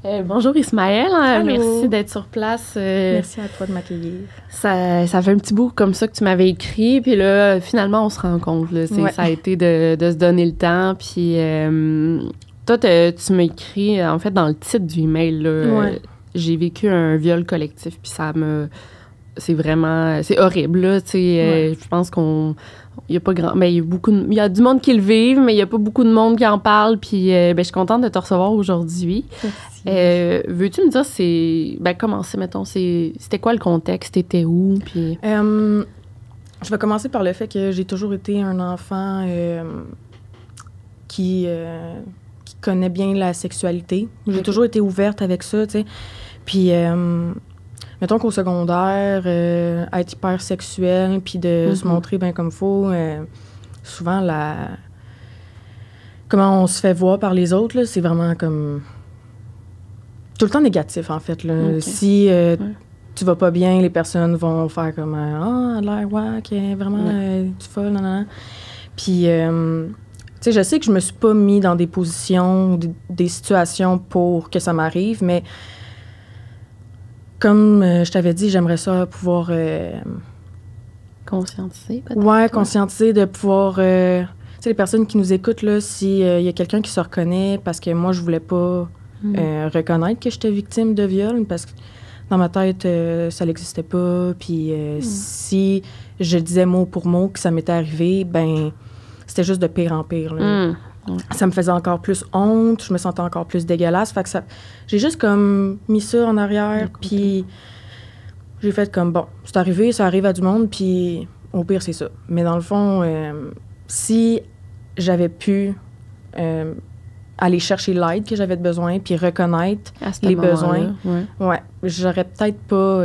Bonjour Ismaël, Allô. Merci d'être sur place. Merci à toi de m'accueillir. Ça fait un petit bout comme ça que tu m'avais écrit, puis là, finalement, on se rencontre. Là. Ouais. Ça a été de se donner le temps, puis toi, tu m'as écrit, en fait, dans le titre du email, là, Ouais. j'ai vécu un viol collectif, puis ça me... C'est vraiment... C'est horrible, là, tu sais. Ouais. Je pense qu'on... Il y a pas grand... Ben, il y a du monde qui le vivent, mais il y a pas beaucoup de monde qui en parle, puis ben, je suis contente de te recevoir aujourd'hui. Merci. Veux-tu me dire, commencer, mettons, c'était quoi le contexte, t'étais où, puis... Je vais commencer par le fait que j'ai toujours été un enfant qui connaît bien la sexualité. J'ai Ok. toujours été ouverte avec ça, tu sais. Puis, mettons qu'au secondaire, être hyper sexuel, puis de se montrer bien comme faut, souvent, comment on se fait voir par les autres, là, c'est vraiment comme... Tout le temps négatif, en fait. Là. Ok. Si tu vas pas bien, les personnes vont faire comme « Ah, elle a l'air wack, vraiment, tu folle, non, non. » Puis, tu sais, je sais que je me suis pas mis dans des positions ou des situations pour que ça m'arrive, mais comme je t'avais dit, j'aimerais ça pouvoir... Conscientisé, peut-être? ouais, conscientiser, de pouvoir... tu sais, les personnes qui nous écoutent, là, s'il y a quelqu'un qui se reconnaît, parce que moi, je voulais pas reconnaître que j'étais victime de viol, parce que dans ma tête, ça n'existait pas. Puis si je disais mot pour mot que ça m'était arrivé, ben c'était juste de pire en pire. Là. Ça me faisait encore plus honte, je me sentais encore plus dégueulasse. Fait que j'ai juste comme mis ça en arrière, puis j'ai fait comme, bon, c'est arrivé, ça arrive à du monde, puis au pire, c'est ça. Mais dans le fond, si j'avais pu aller chercher l'aide que j'avais besoin, puis reconnaître les besoins, ouais, j'aurais peut-être pas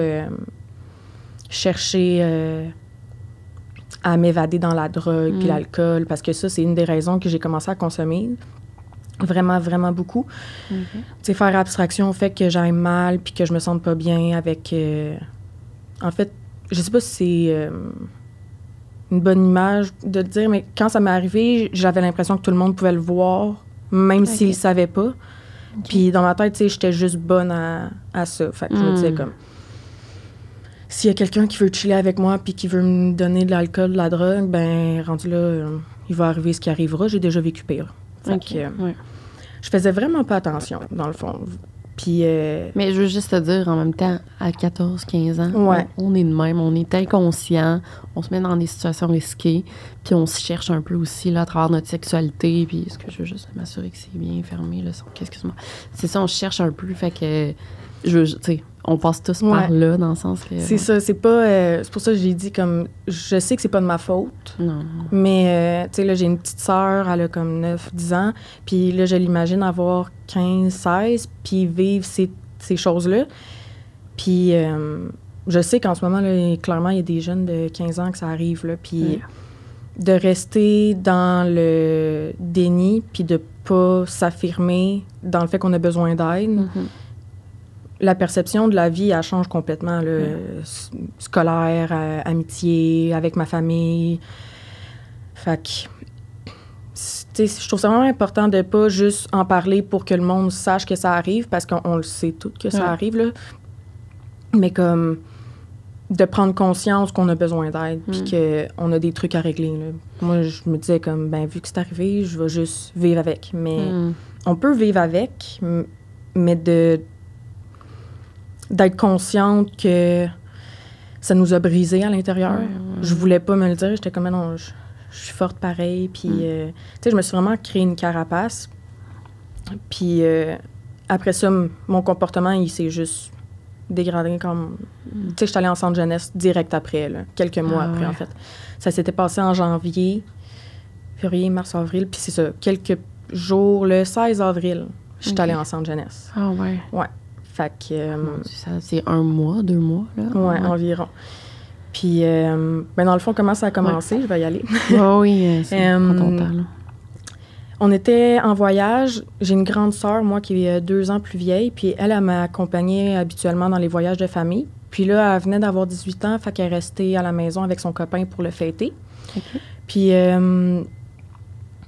cherché à m'évader dans la drogue puis l'alcool, parce que ça, c'est une des raisons que j'ai commencé à consommer. Vraiment, vraiment beaucoup. Tu sais, faire abstraction au fait que j'aille mal puis que je me sente pas bien avec... en fait, je sais pas si c'est une bonne image de dire, mais quand ça m'est arrivé, j'avais l'impression que tout le monde pouvait le voir, même s'ils le savaient pas. Puis dans ma tête, tu sais, j'étais juste bonne à ça. Fait que je me disais comme... S'il y a quelqu'un qui veut chiller avec moi puis qui veut me donner de l'alcool, de la drogue, ben rendu là, il va arriver ce qui arrivera. J'ai déjà vécu pire. Fait que je faisais vraiment pas attention, dans le fond. Puis... Mais je veux juste te dire, en même temps, à 14, 15 ans, on est de même, on est inconscient, on se met dans des situations risquées, puis on se cherche un peu aussi là, à travers notre sexualité, puis est-ce que je veux juste m'assurer que c'est bien fermé, le son, excuse-moi. C'est ça, on se cherche un peu, fait que, tu sais, on passe tous par là, dans le sens que... C'est ça, c'est pas... c'est pour ça que j'ai dit, comme, je sais que c'est pas de ma faute, mais, tu sais, là, j'ai une petite sœur, elle a comme 9, 10 ans, puis là, je l'imagine avoir 15, 16, puis vivre ces choses-là. Puis, je sais qu'en ce moment, là, clairement, il y a des jeunes de 15 ans que ça arrive, là, puis de rester dans le déni, puis de pas s'affirmer dans le fait qu'on a besoin d'aide, la perception de la vie, elle change complètement, là, scolaire, amitié, avec ma famille. Fait que, tu sais, je trouve ça vraiment important de pas juste en parler pour que le monde sache que ça arrive, parce qu'on le sait tout que ça arrive, là. Mais comme de prendre conscience qu'on a besoin d'aide, puis qu'on a des trucs à régler, là. Moi, je me disais comme, ben vu que c'est arrivé, je vais juste vivre avec. Mais on peut vivre avec, mais d'être consciente que ça nous a brisé à l'intérieur. Je voulais pas me le dire. J'étais comme, non, je suis forte pareil. Puis, tu sais, je me suis vraiment créé une carapace. Puis, après ça, mon comportement, il s'est juste dégradé comme... Tu sais, j'étais allée en centre jeunesse direct après, là, quelques mois après, en fait. Ça s'était passé en janvier, février, mars, avril. Puis c'est ça, quelques jours, le 16 avril, j'étais allée en centre jeunesse. Ah ouais? Ouais. Fait que... c'est 1 mois, 2 mois, là? Ouais, environ. Puis, ben dans le fond, comment ça a commencé? Je vais y aller. Oui, prends ton temps, là. On était en voyage. J'ai une grande sœur, moi, qui est 2 ans plus vieille. Puis elle m'accompagnait habituellement dans les voyages de famille. Puis là, elle venait d'avoir 18 ans, fait qu'elle est restée à la maison avec son copain pour le fêter. Puis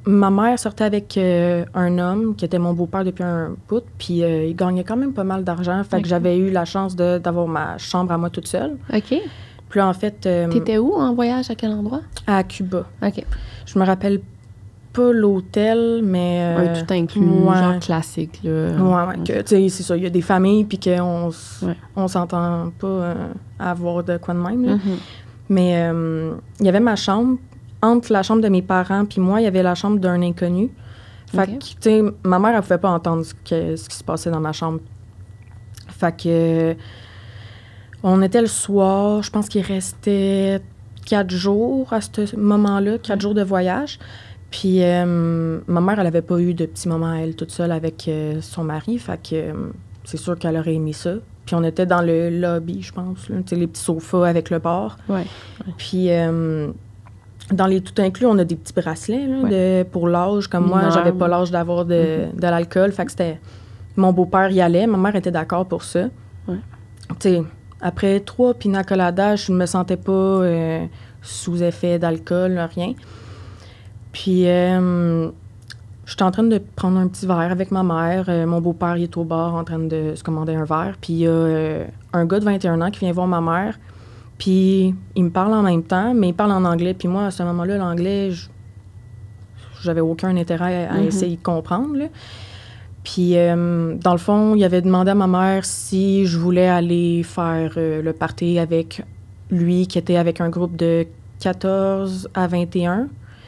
ma mère sortait avec un homme qui était mon beau-père depuis un bout, puis il gagnait quand même pas mal d'argent. Fait que j'avais eu la chance d'avoir ma chambre à moi toute seule. OK. Puis là, en fait... T'étais où en voyage? À quel endroit? À Cuba. OK. Je me rappelle pas l'hôtel, mais... un tout inclus, genre classique, là. Ouais. Tu sais, c'est ça. Il y a des familles, puis qu'on on s'entend pas à avoir de quoi de même, là. Mais il y avait ma chambre. Entre la chambre de mes parents puis moi, il y avait la chambre d'un inconnu. Fait que, tu sais, ma mère, elle pouvait pas entendre ce qui se passait dans ma chambre. Fait que... on était le soir, je pense qu'il restait 4 jours à ce moment-là, 4 jours de voyage. Puis ma mère, elle avait pas eu de petits moments, elle, toute seule avec son mari. Fait que c'est sûr qu'elle aurait aimé ça. Puis on était dans le lobby, je pense, là, les petits sofas avec le bar. Ouais. Puis dans les tout inclus, on a des petits bracelets là, pour l'âge. Comme moi, j'avais pas l'âge d'avoir de l'alcool. Fait que c'était... Mon beau-père y allait. Ma mère était d'accord pour ça. Ouais. Tu sais, après 3 pina coladas, je ne me sentais pas sous effet d'alcool, rien. Puis j'étais en train de prendre un petit verre avec ma mère. Mon beau-père, il est au bar en train de se commander un verre. Puis il y a un gars de 21 ans qui vient voir ma mère. Puis il me parle en même temps, mais il parle en anglais. Puis moi, à ce moment-là, l'anglais, j'avais aucun intérêt à essayer de comprendre, là. Puis, dans le fond, il avait demandé à ma mère si je voulais aller faire le party avec lui, qui était avec un groupe de 14 à 21.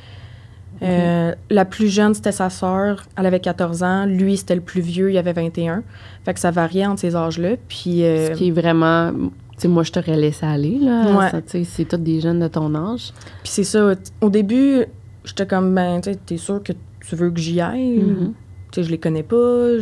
La plus jeune, c'était sa sœur. Elle avait 14 ans. Lui, c'était le plus vieux. Il avait 21. Fait que ça variait entre ces âges-là. Puis... ce qui est vraiment... Tu sais, moi, je t'aurais laissé aller, là. Ouais. Tu sais, c'est tous des jeunes de ton âge. Puis c'est ça. Au début, j'étais comme, ben, tu sais, t'es sûr que tu veux que j'y aille? Tu sais, je les connais pas.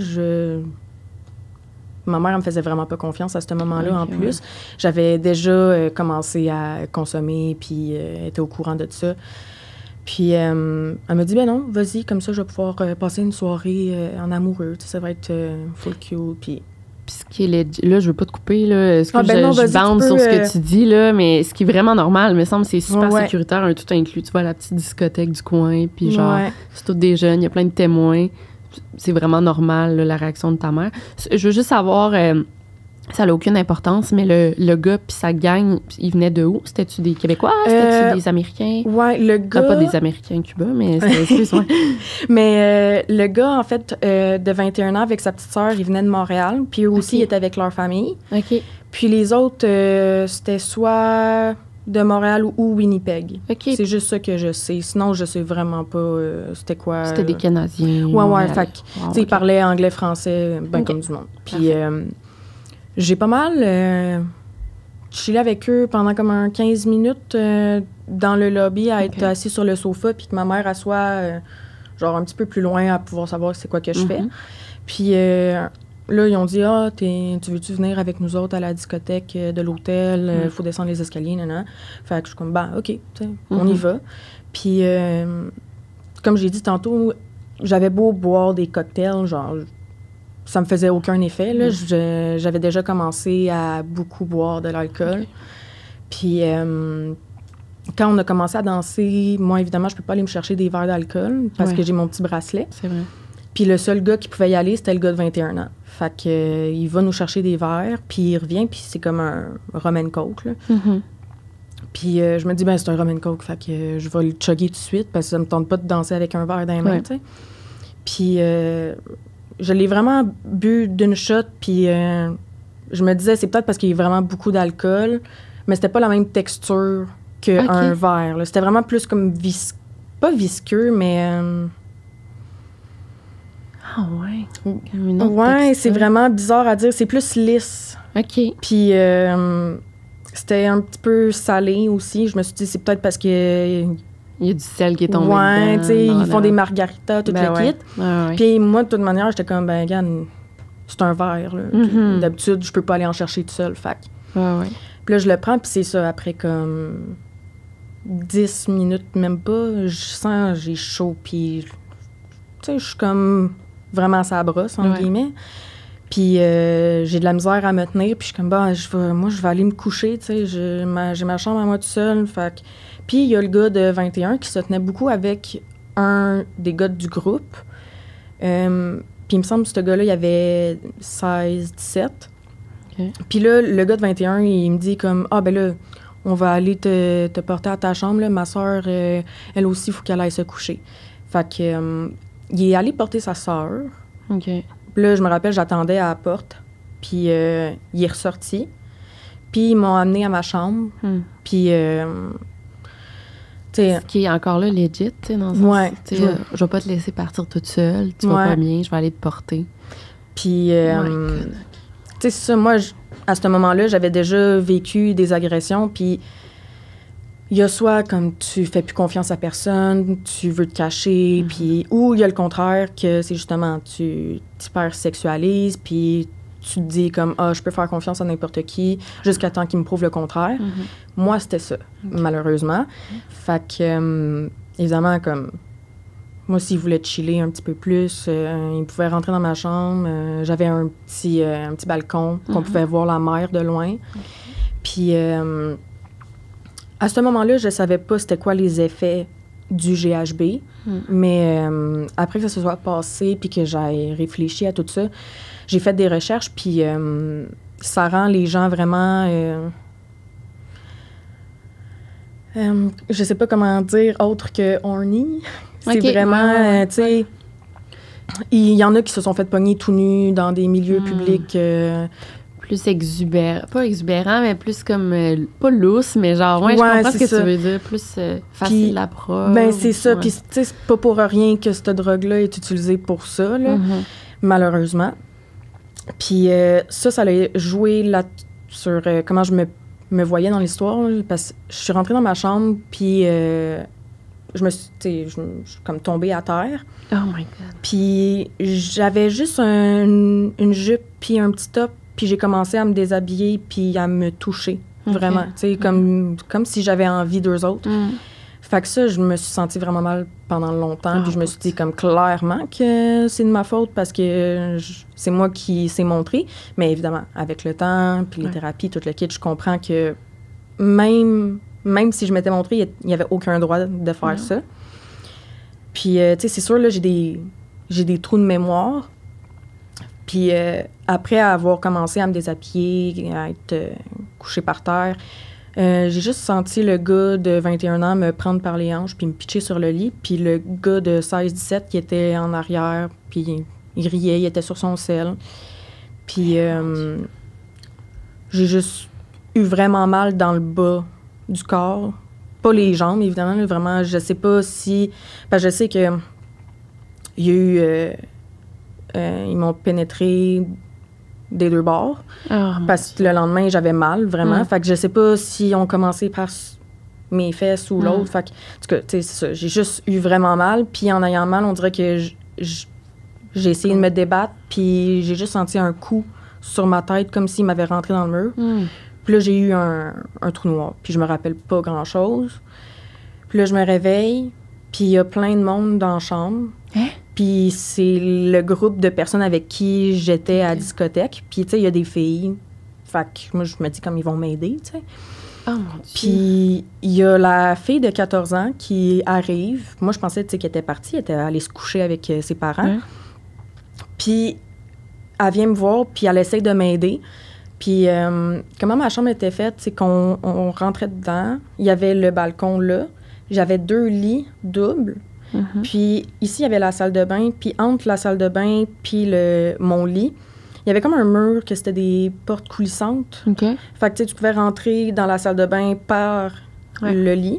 Ma mère, elle me faisait vraiment pas confiance à ce moment-là, en plus. Ouais. J'avais déjà commencé à consommer, puis elle était au courant de ça. Puis elle m'a dit, ben non, vas-y, comme ça, je vais pouvoir passer une soirée en amoureux. Tu sais, ça va être full cute, puis... Ce qui est là, je veux pas te couper, là. Je bande sur ce que tu dis, là, mais ce qui est vraiment normal, me semble, c'est super sécuritaire, un tout inclus. Tu vois, la petite discothèque du coin, puis genre, c'est tous des jeunes, il y a plein de témoins. C'est vraiment normal, là, la réaction de ta mère. Je veux juste savoir, ça n'a aucune importance, mais le gars puis sa gang, il venait de où? C'était-tu des Québécois? C'était-tu des Américains? Ouais, le gars... pas des Américains Cuba, mais excuse-moi. Mais le gars, en fait, de 21 ans, avec sa petite sœur, il venait de Montréal, puis eux aussi, ils étaient avec leur famille. OK. Puis les autres, c'était soit de Montréal ou Winnipeg. Okay. C'est juste ça que je sais. Sinon, je sais vraiment pas c'était quoi. C'était des Canadiens. Ouais. Fait que, ils parlaient anglais, français, comme du monde. Puis j'ai pas mal chillé avec eux pendant comme 15 minutes dans le lobby à être assis sur le sofa, puis que ma mère assoit genre un petit peu plus loin à pouvoir savoir c'est quoi que je fais. Puis là, ils ont dit, tu veux-tu venir avec nous autres à la discothèque de l'hôtel? Faut descendre les escaliers, nanana. Fait que je suis comme, OK, on y va. Puis, comme j'ai dit tantôt, j'avais beau boire des cocktails, genre, ça me faisait aucun effet, là. J'avais déjà commencé à beaucoup boire de l'alcool. Puis, quand on a commencé à danser, moi, évidemment, je peux pas aller me chercher des verres d'alcool parce que j'ai mon petit bracelet. C'est vrai. Puis le seul gars qui pouvait y aller, c'était le gars de 21 ans. Fait que il va nous chercher des verres, puis il revient, puis c'est comme un rum and coke, là. Puis je me dis, c'est un rum and coke, fait que je vais le chugger tout de suite, parce que ça me tente pas de danser avec un verre dans les mains, tu sais. Puis je l'ai vraiment bu d'une shot, puis je me disais, c'est peut-être parce qu'il y a vraiment beaucoup d'alcool, mais c'était pas la même texture qu'un verre, là. C'était vraiment plus comme pas visqueux, mais... Ah ouais. Ouais, c'est vraiment bizarre à dire. C'est plus lisse. OK. Puis c'était un petit peu salé aussi. Je me suis dit, c'est peut-être parce que... Il y a du sel qui est tombé dedans. Tu sais, ils font des margaritas, tout le kit. Ouais. Puis moi, de toute manière, j'étais comme, regarde, c'est un verre, là. D'habitude, je peux pas aller en chercher tout seul, fait. Ouais. Puis là, je le prends, puis c'est ça, après comme 10 minutes, même pas, je sens, j'ai chaud, puis... Tu sais, je suis comme... vraiment ça brosse, entre guillemets. Puis j'ai de la misère à me tenir, puis je suis comme, je vais aller me coucher, tu sais, j'ai ma chambre à moi tout seul, fait que... Puis il y a le gars de 21 qui se tenait beaucoup avec un des gars du groupe. Puis il me semble que ce gars-là, il avait 16, 17. Okay. Puis là, le gars de 21, il me dit comme « Ah, ben là, on va aller te porter à ta chambre. Là. Ma soeur, elle aussi, il faut qu'elle aille se coucher. » Fait que, il est allé porter sa soeur. OK. Puis là, je me rappelle, j'attendais à la porte. Puis il est ressorti. Puis ils m'ont amené à ma chambre. Puis... ce qui est encore là legit, tu sais, dans le sens, je vais pas te laisser partir toute seule, tu vas pas bien, je vais aller te porter. Puis, tu sais, c'est ça, moi, à ce moment-là, j'avais déjà vécu des agressions, puis il y a soit comme tu fais plus confiance à personne, tu veux te cacher, puis ou il y a le contraire, que c'est justement, tu t'hypersexualises, puis tu te dis comme, je peux faire confiance à n'importe qui jusqu'à temps qu'il me prouve le contraire. Moi, c'était ça, malheureusement. Fait que, évidemment, comme, moi, s'il voulait chiller un petit peu plus, il pouvait rentrer dans ma chambre. J'avais un petit balcon qu'on pouvait voir la mer de loin. Puis, à ce moment-là, je savais pas c'était quoi les effets du GHB. Mais après que ça se soit passé puis que j'aille réfléchi à tout ça, j'ai fait des recherches, puis ça rend les gens vraiment... je sais pas comment dire autre que horny. C'est vraiment, tu sais... Il y en a qui se sont fait pogner tout nus dans des milieux publics... plus exubérant. Pas exubérant, mais plus comme... pas lousse, mais genre... je comprends ce que tu veux dire. Plus facile d'approche. Ben, c'est ça. Puis, tu sais, c'est pas pour rien que cette drogue-là est utilisée pour ça, là, malheureusement. Puis ça l'a joué là sur comment je me voyais dans l'histoire. Parce que je suis rentrée dans ma chambre, puis je me suis comme tombée à terre. Oh my God. Puis j'avais juste une jupe puis un petit top, puis j'ai commencé à me déshabiller puis à me toucher, vraiment. Tu sais, comme si j'avais envie d'eux autres. Fait que ça, je me suis sentie vraiment mal pendant longtemps. Puis je me suis dit comme clairement que c'est de ma faute parce que c'est moi qui s'est montré. Mais évidemment, avec le temps, puis les thérapies, tout le kit, je comprends que même si je m'étais montrée, il n'y avait aucun droit de faire ça. Puis, tu sais, c'est sûr, là, j'ai des trous de mémoire. Puis après avoir commencé à me déshabiller, à être couchée par terre, j'ai juste senti le gars de 21 ans me prendre par les hanches puis me pitcher sur le lit. Puis le gars de 16-17 qui était en arrière, puis il riait, il était sur son sel. Puis j'ai juste eu vraiment mal dans le bas du corps. Pas les jambes, évidemment. Là, vraiment, je sais pas si... Parce que je sais que il y a eu... ils m'ont pénétré des deux bords. Parce que le lendemain, j'avais mal, vraiment. Fait que je sais pas si on commençait par mes fesses ou l'autre. Fait que, en tout cas, tu sais, c'est ça. J'ai juste eu vraiment mal. Puis en ayant mal, on dirait que j'ai essayé de me débattre. Puis j'ai juste senti un coup sur ma tête, comme s'il m'avait rentré dans le mur. Puis là, j'ai eu un trou noir. Puis je me rappelle pas grand-chose. Puis là, je me réveille. Puis il y a plein de monde dans la chambre. Puis c'est le groupe de personnes avec qui j'étais à la discothèque. Puis, tu sais, il y a des filles. Fait que moi, je me dis comme ils vont m'aider, tu sais. Oh, mon Dieu. Puis il y a la fille de 14 ans qui arrive. Moi, je pensais, tu sais, qu'elle était partie. Elle était allée se coucher avec ses parents. Puis elle vient me voir, puis elle essaie de m'aider. Puis comment ma chambre était faite, c'est qu'on rentrait dedans. Il y avait le balcon là. J'avais 2 lits doubles. Puis ici, il y avait la salle de bain. Puis entre la salle de bain puis mon lit, il y avait comme un mur que c'était des portes coulissantes. Fait que tu pouvais rentrer dans la salle de bain par le lit.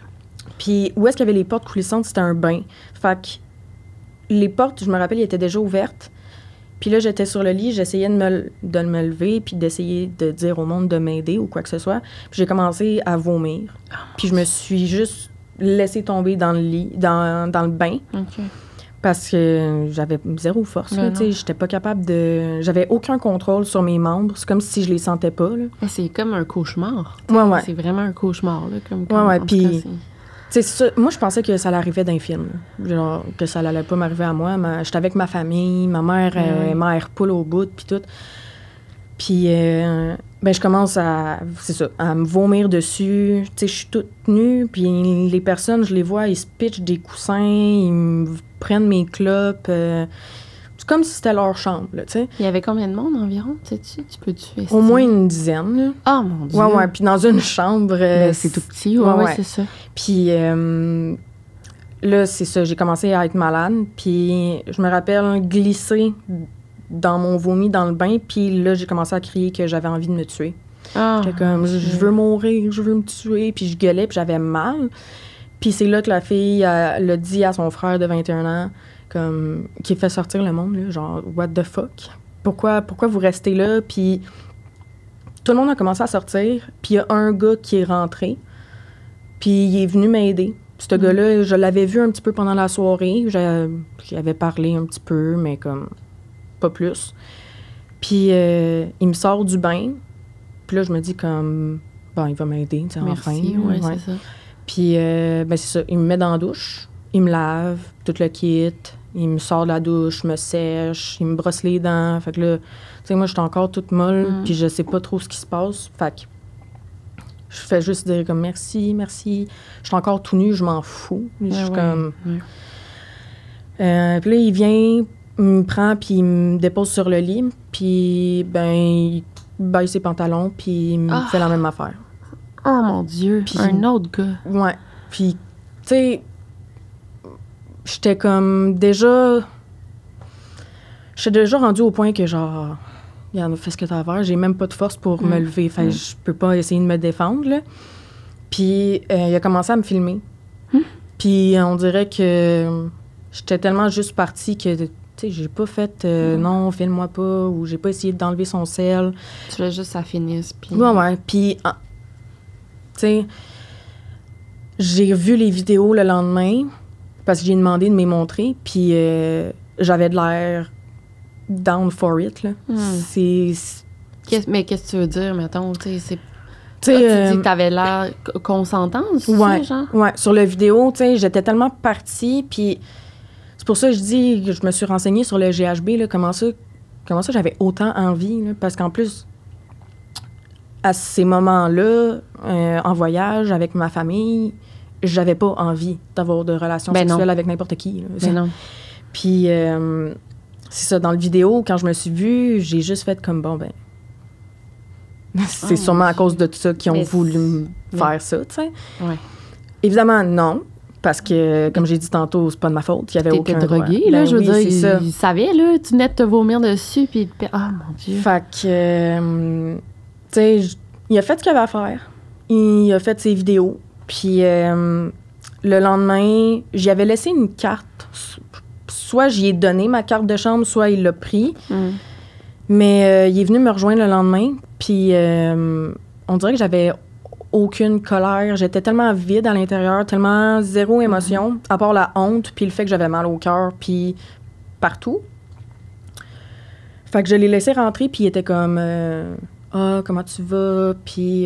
Puis où est-ce qu'il y avait les portes coulissantes? C'était un bain. Fait que les portes, je me rappelle, elles étaient déjà ouvertes. Puis là, j'étais sur le lit, j'essayais de me lever puis d'essayer de dire au monde de m'aider ou quoi que ce soit. Puis j'ai commencé à vomir. Puis je me suis juste laissée tomber dans le lit, dans le bain. Parce que j'avais zéro force. J'étais pas capable de... J'avais aucun contrôle sur mes membres. C'est comme si je les sentais pas. Là. C'est comme un cauchemar. C'est vraiment un cauchemar. Là, comme puis... moi, je pensais que ça l'arrivait d'un film. Genre, que ça allait pas m'arriver à moi. J'étais avec ma famille. Ma mère, mère poule au bout, puis tout. Puis Ben, je commence à me vomir dessus. Tu sais, je suis toute nue, puis les personnes, je les vois, ils se pitchent des coussins, ils me prennent mes clopes. C'est comme si c'était leur chambre, tu sais. Il y avait combien de monde environ, sais-tu? Tu peux-tu estimer? Au moins une dizaine, là. Ah, mon Dieu! Ouais, puis dans une chambre... Ben, c'est tout petit, ouais, c'est ça. Puis là, c'est ça, j'ai commencé à être malade, puis je me rappelle glisser dans mon vomi dans le bain, puis là, j'ai commencé à crier que j'avais envie de me tuer. J'étais comme, je veux mourir, je veux me tuer, puis je gueulais, puis j'avais mal. Puis c'est là que la fille l'a dit à son frère de 21 ans, comme, qui fait sortir le monde, là, genre, what the fuck? Pourquoi vous restez là? Puis tout le monde a commencé à sortir, puis il y a un gars qui est rentré, puis il est venu m'aider. Ce gars-là, je l'avais vu un petit peu pendant la soirée, j'avais parlé un petit peu, mais comme... pas plus. Puis il me sort du bain. Puis là, je me dis comme, bon, il va m'aider, tu sais, enfin. Ouais, c'est ça. Puis, ben c'est ça, il me met dans la douche, il me lave, tout le kit, il me sort de la douche, me sèche, il me brosse les dents. Fait que là, tu sais, moi, je suis encore toute molle, puis je sais pas trop ce qui se passe. Fait que je fais juste dire comme, merci. Je suis encore tout nu, je m'en fous. Je suis comme... puis là, il vient... il me prend, puis il me dépose sur le lit, puis, ben, il baisse ses pantalons, puis il me fait la même affaire. Oh, mon Dieu! Puis, un autre gars. Ouais. Puis, tu sais, j'étais comme déjà... J'étais déjà rendue au point que, genre, regarde, fais ce que t'as à faire. J'ai même pas de force pour me lever. Fait je peux pas essayer de me défendre, là. Puis, il a commencé à me filmer. Puis, on dirait que j'étais tellement juste partie que... Tu sais, j'ai pas fait non, filme-moi pas, ou j'ai pas essayé d'enlever son sel. Tu voulais juste que ça finisse. Puis... Ouais. Puis, tu sais, j'ai vu les vidéos le lendemain parce que j'ai demandé de me les montrer, puis j'avais de l'air down for it, là. Mais qu'est-ce que tu veux dire, mettons? Tu sais, tu dis que t'avais l'air consentante, c'est ça, genre? Ouais, sur la vidéo, tu sais, j'étais tellement partie, puis... C'est pour ça que je dis que je me suis renseignée sur le GHB, là, comment ça j'avais autant envie, là, parce qu'en plus, à ces moments-là, en voyage avec ma famille, j'avais pas envie d'avoir de relations sexuelles avec n'importe qui. Là, non. Puis, c'est ça, dans le vidéo, quand je me suis vue, j'ai juste fait comme, bon, ben, c'est sûrement à cause de tout ça qu'ils ont voulu faire ça, tu sais. Ouais. Évidemment, non. Parce que, comme j'ai dit tantôt, c'est pas de ma faute. Il y avait aucun drogué, là, je veux dire. Il savait, là, tu venais de te vomir dessus, puis... Ah, mon Dieu. Fait que, tu sais, il a fait ce qu'il avait à faire. Il a fait ses vidéos. Puis, le lendemain, j'y avais laissé une carte. Soit j'y ai donné ma carte de chambre, soit il l'a pris. Mais il est venu me rejoindre le lendemain. Puis, on dirait que j'avais... aucune colère. J'étais tellement vide à l'intérieur, tellement zéro émotion, à part la honte, puis le fait que j'avais mal au cœur, puis partout. Fait que je l'ai laissé rentrer, puis il était comme « Ah, comment tu vas? » Puis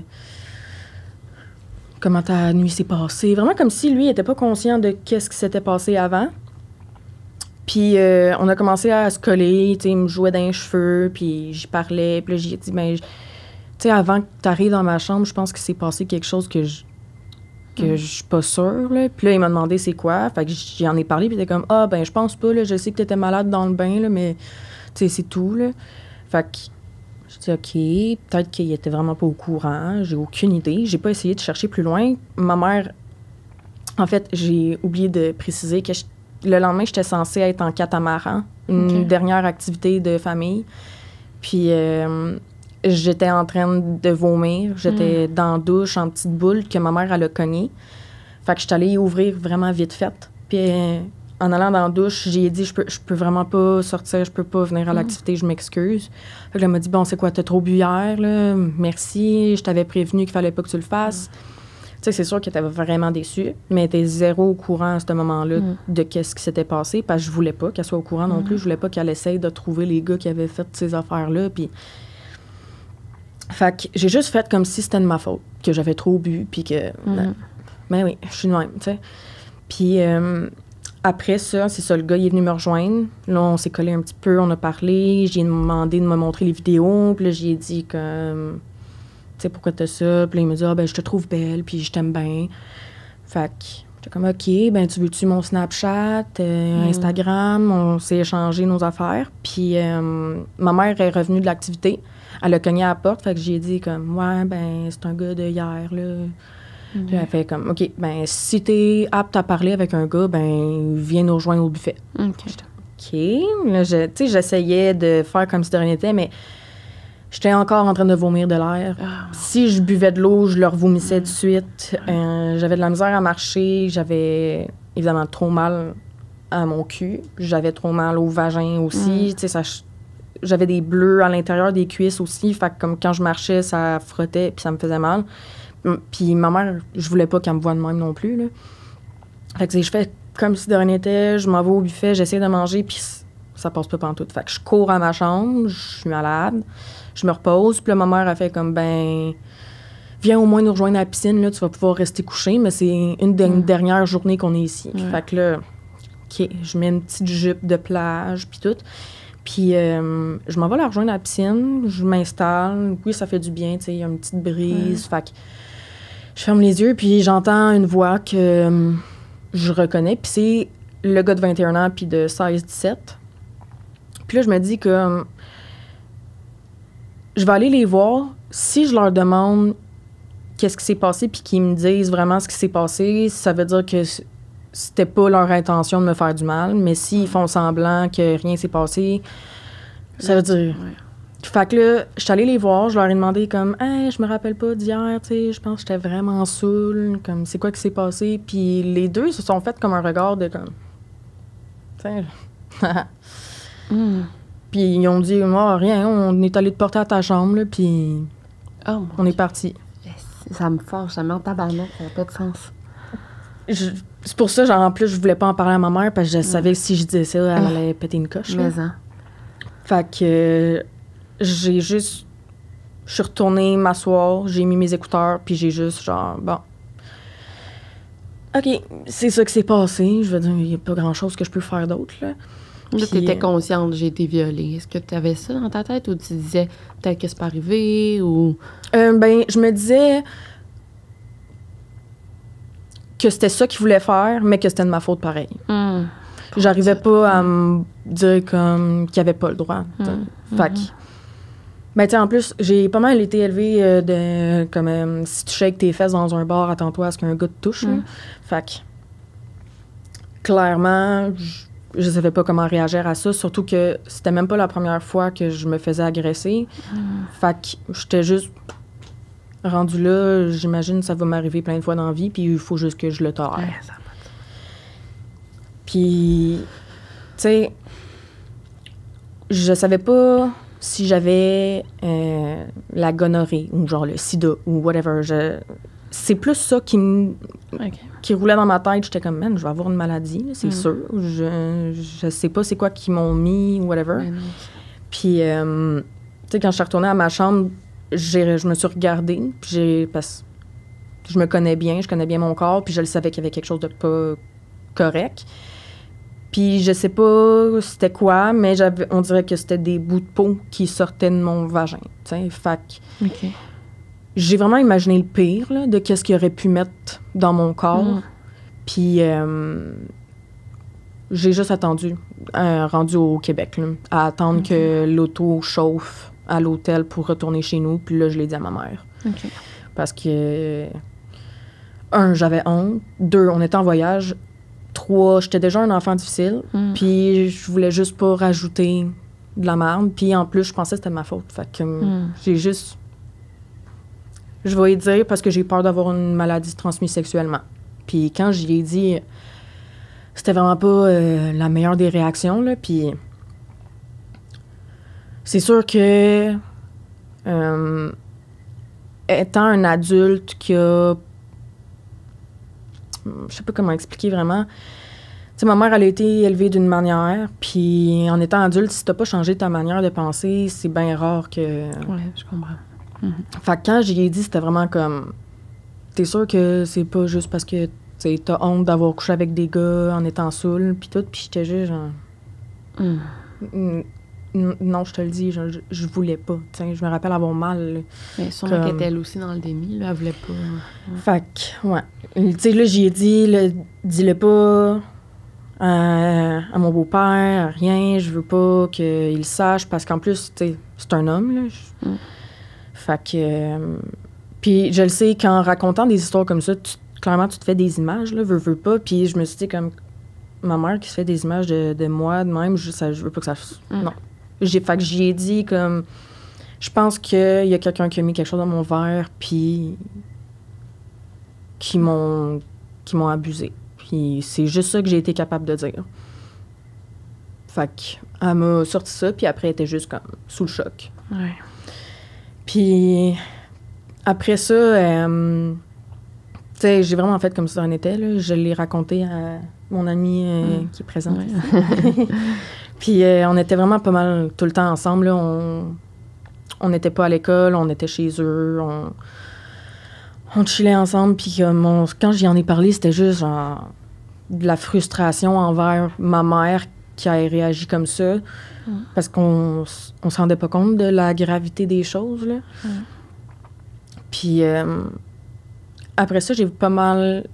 « Comment ta nuit s'est passée? » Vraiment comme si lui, il était pas conscient de qu'est-ce qui s'était passé avant. Puis on a commencé à se coller, tu sais, il me jouait dans les cheveux, puis j'y parlais, puis là, j'ai dit « Ben, tu sais, avant que tu arrives dans ma chambre, je pense que c'est passé quelque chose que je suis pas sûre, là. » Puis là, il m'a demandé c'est quoi. Fait que j'en ai parlé, puis il était comme « Ah, ben je pense pas, là. Je sais que t'étais malade dans le bain, là, mais, tu sais, c'est tout, là. » Fait que je dis « OK, peut-être qu'il était vraiment pas au courant. J'ai aucune idée. J'ai pas essayé de chercher plus loin. » Ma mère... En fait, j'ai oublié de préciser que le lendemain, j'étais censée être en catamaran, une dernière activité de famille. Puis... j'étais en train de vomir. J'étais dans la douche en petite boule que ma mère, elle a cognée. Fait que je suis allée ouvrir vraiment vite fait. Puis en allant dans la douche, j'ai dit je peux vraiment pas sortir, je peux pas venir à l'activité, je m'excuse. Fait que elle m'a dit bon, c'est quoi, t'as trop bu hier, là? Merci, je t'avais prévenu qu'il fallait pas que tu le fasses. Tu sais, c'est sûr qu'elle était vraiment déçue, mais elle était zéro au courant à ce moment-là de qu'est-ce qui s'était passé, parce que je voulais pas qu'elle soit au courant non plus. Je voulais pas qu'elle essaye de trouver les gars qui avaient fait ces affaires-là, puis... Fait que j'ai juste fait comme si c'était de ma faute, que j'avais trop bu, puis que... Ben oui, je suis de même, tu sais. Puis après ça, c'est ça, le gars, il est venu me rejoindre. Là, on s'est collé un petit peu, on a parlé. J'ai demandé de me montrer les vidéos. Puis là, j'ai dit comme, tu sais, pourquoi t'as ça? Puis là, il m'a dit, ah, ben, je te trouve belle, puis je t'aime bien. Fait que j'étais comme, OK, ben, tu veux-tu mon Snapchat, Instagram? On s'est échangé nos affaires. Puis ma mère est revenue de l'activité. Elle a cogné à la porte. Fait que j'ai dit comme, ouais, ben, c'est un gars de hier, là. Puis elle fait comme, OK, ben, si t'es apte à parler avec un gars, ben, viens nous rejoindre au buffet. OK. Là, tu sais, j'essayais de faire comme si de rien n'était, mais j'étais encore en train de vomir de l'air. Si je buvais de l'eau, je le revomissais tout de suite. J'avais de la misère à marcher. J'avais évidemment trop mal à mon cul. J'avais trop mal au vagin aussi. Tu sais, j'avais des bleus à l'intérieur des cuisses aussi. Fait que comme quand je marchais, ça frottait puis ça me faisait mal. Puis ma mère, je voulais pas qu'elle me voie de même non plus, là. Fait que je fais comme si de rien n'était, je m'en vais au buffet, j'essaie de manger, puis ça passe pas pantoute. Fait que je cours à ma chambre, je suis malade, je me repose, puis là, ma mère a fait comme, ben, viens au moins nous rejoindre à la piscine, là, tu vas pouvoir rester couché, mais c'est une dernière journée qu'on est ici. Fait que là, OK, je mets une petite jupe de plage, puis tout. Puis je m'en vais la rejoindre à la piscine, je m'installe, oui, ça fait du bien, tu sais, il y a une petite brise, fait que je ferme les yeux, puis j'entends une voix que je reconnais. Puis c'est le gars de 21 ans, puis de 16-17. Puis là, je me dis que je vais aller les voir. Si je leur demande qu'est-ce qui s'est passé, puis qu'ils me disent vraiment ce qui s'est passé, ça veut dire que c'était pas leur intention de me faire du mal. Mais s'ils font semblant que rien s'est passé, ça veut dire... Fait que là, je suis allée les voir, je leur ai demandé comme « Hey, je me rappelle pas d'hier, tu sais, je pense que j'étais vraiment saoule, comme c'est quoi qui s'est passé? » Puis les deux se sont fait comme un regard de comme « Tiens, Puis ils ont dit « Oh, rien, on est allé te porter à ta chambre, là, puis on est parti. » Ça me force, ça met en tabarnak, ça n'a pas de sens. C'est pour ça, genre, en plus, je voulais pas en parler à ma mère, parce que je savais que si je disais ça, elle allait péter une coche. Mais Fait que... je suis retournée m'asseoir, j'ai mis mes écouteurs, puis j'ai juste, genre, bon. OK, c'est ça qui s'est passé. Je veux dire, il n'y a pas grand-chose que je peux faire d'autre, là. Là, tu étais consciente, j'ai été violée. Est-ce que tu avais ça dans ta tête ou tu disais peut-être que c'est pas arrivé ou... Ben, je me disais que c'était ça qu'il voulait faire, mais que c'était de ma faute pareil. J'arrivais pas à me dire comme qu'il avait pas le droit. Fait que... Ben, tu sais, en plus, j'ai pas mal été élevée de... Comme, si tu shakes tes fesses dans un bar, attends-toi à ce qu'un gars te touche, là. Fait que... Clairement, je savais pas comment réagir à ça, surtout que c'était même pas la première fois que je me faisais agresser. Fait que j'étais juste rendue là, j'imagine que ça va m'arriver plein de fois dans la vie, puis il faut juste que je le tolère. Puis, tu sais, je savais pas si j'avais la gonorrhée ou genre le sida ou whatever. C'est plus ça qui roulait dans ma tête. J'étais comme, man, je vais avoir une maladie, là, c'est sûr. Je sais pas c'est quoi qu'ils m'ont mis ou whatever. Puis, tu sais, quand je suis retournée à ma chambre, je me suis regardée. Puis parce que je me connais bien, je connais bien mon corps, puis je le savais qu'il y avait quelque chose de pas correct. Puis je sais pas c'était quoi, mais on dirait que c'était des bouts de peau qui sortaient de mon vagin, tu sais. Fait que j'ai vraiment imaginé le pire, là, de qu'est-ce qu'il aurait pu mettre dans mon corps. Puis j'ai juste attendu, rendu au Québec, là, à attendre que l'auto chauffe à l'hôtel pour retourner chez nous. Puis là, je l'ai dit à ma mère. Parce que, 1, j'avais honte. 2, on était en voyage. 3, j'étais déjà un enfant difficile. Puis je voulais juste pas rajouter de la merde. Puis en plus, je pensais que c'était de ma faute. Fait que j'ai juste... Je vais y dire parce que j'ai peur d'avoir une maladie transmise sexuellement. Puis quand j'y ai dit, c'était vraiment pas la meilleure des réactions, là. Puis c'est sûr que étant un adulte qui a... Je sais pas comment expliquer vraiment. Tu sais, ma mère, elle a été élevée d'une manière, puis en étant adulte, si t'as pas changé ta manière de penser, c'est bien rare que... Ouais, je comprends. Fait que quand j'y ai dit, c'était vraiment comme... T'es sûr que c'est pas juste parce que sais, t'as honte d'avoir couché avec des gars en étant saoul, puis tout. Puis j'étais juste genre... Non, je te le dis, je voulais pas. T'sais, je me rappelle avoir mal. Là, mais sûrement qu'elle était elle aussi dans le déni, là, elle voulait pas. Fait que, ouais. Tu sais, là, j'y ai dit, dis-le pas à mon beau-père, rien, je veux pas qu'il sache, parce qu'en plus, tu sais, c'est un homme, là. Fait que... puis je le sais, qu'en racontant des histoires comme ça, clairement, tu te fais des images, là, veux pas. Puis je me suis dit, comme, ma mère qui se fait des images de moi, de même, je veux pas que ça... Non. Fait que j'y ai dit, comme, je pense qu'il y a quelqu'un qui a mis quelque chose dans mon verre, puis qui m'ont abusé. Puis c'est juste ça que j'ai été capable de dire. Fait qu'elle m'a sorti ça, puis après, elle était juste comme sous le choc. Ouais. Puis après ça, tu sais, j'ai vraiment fait comme ça en était, là. Je l'ai raconté à mon ami qui est présent. Ouais. Puis on était vraiment pas mal tout le temps ensemble, là. On n'était pas à l'école, on était chez eux, on chillait ensemble. Puis quand j'y en ai parlé, c'était juste genre de la frustration envers ma mère qui a réagi comme ça. Parce qu'on se rendait pas compte de la gravité des choses, là. Puis après ça, j'ai pas mal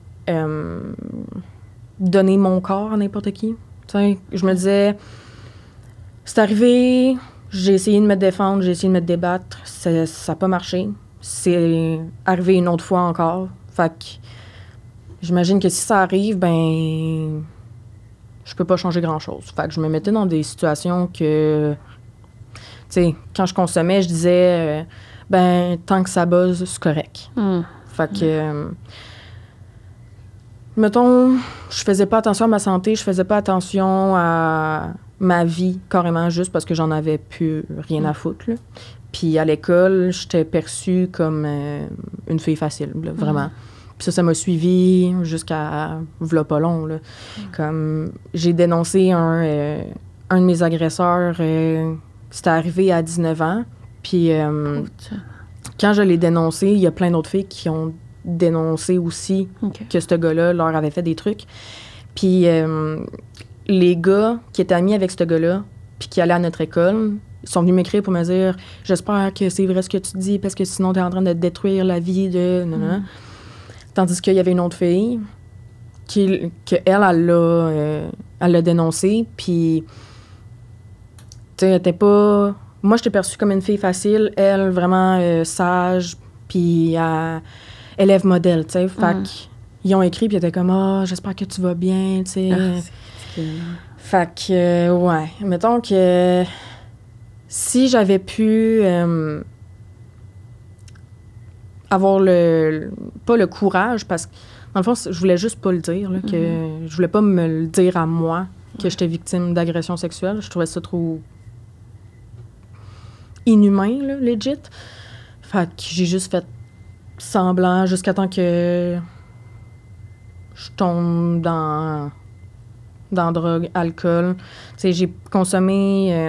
donné mon corps à n'importe qui. T'sais, je me disais, c'est arrivé, j'ai essayé de me défendre, j'ai essayé de me débattre, ça n'a pas marché. C'est arrivé une autre fois encore. Fait que j'imagine que si ça arrive, ben je peux pas changer grand-chose. Fait que je me mettais dans des situations que, tu sais, quand je consommais, je disais, ben tant que ça buzz, c'est correct. Fait que... mettons, je faisais pas attention à ma santé, je faisais pas attention à ma vie, carrément, juste parce que j'en avais plus rien à foutre, là. Puis à l'école, j'étais perçue comme une fille facile, là, vraiment. Puis ça m'a suivi jusqu'à v'là pas long, là. Comme, j'ai dénoncé un de mes agresseurs, c'était arrivé à 19 ans, puis quand je l'ai dénoncé, il y a plein d'autres filles qui ont dénoncé aussi que ce gars-là leur avait fait des trucs. Puis les gars qui étaient amis avec ce gars-là, puis qui allaient à notre école, sont venus m'écrire pour me dire « J'espère que c'est vrai ce que tu dis, parce que sinon, t'es en train de détruire la vie de... » Tandis qu'il y avait une autre fille elle l'a dénoncé, puis tu sais, elle était pas... Moi, j'étais perçue comme une fille facile, elle, vraiment sage, puis élève modèle, tu sais. Fait qu'ils ont écrit, puis ils étaient comme « Ah, j'espère que tu vas bien, tu sais. » Fait que, ouais. Mettons que si j'avais pu avoir pas le courage, parce que, dans le fond, je voulais juste pas le dire, là, que je voulais pas me le dire à moi, que j'étais victime d'agression sexuelle. Je trouvais ça trop inhumain, là, legit. Fait que j'ai juste fait semblant jusqu'à temps que je tombe dans drogue, alcool. Tu sais, j'ai consommé...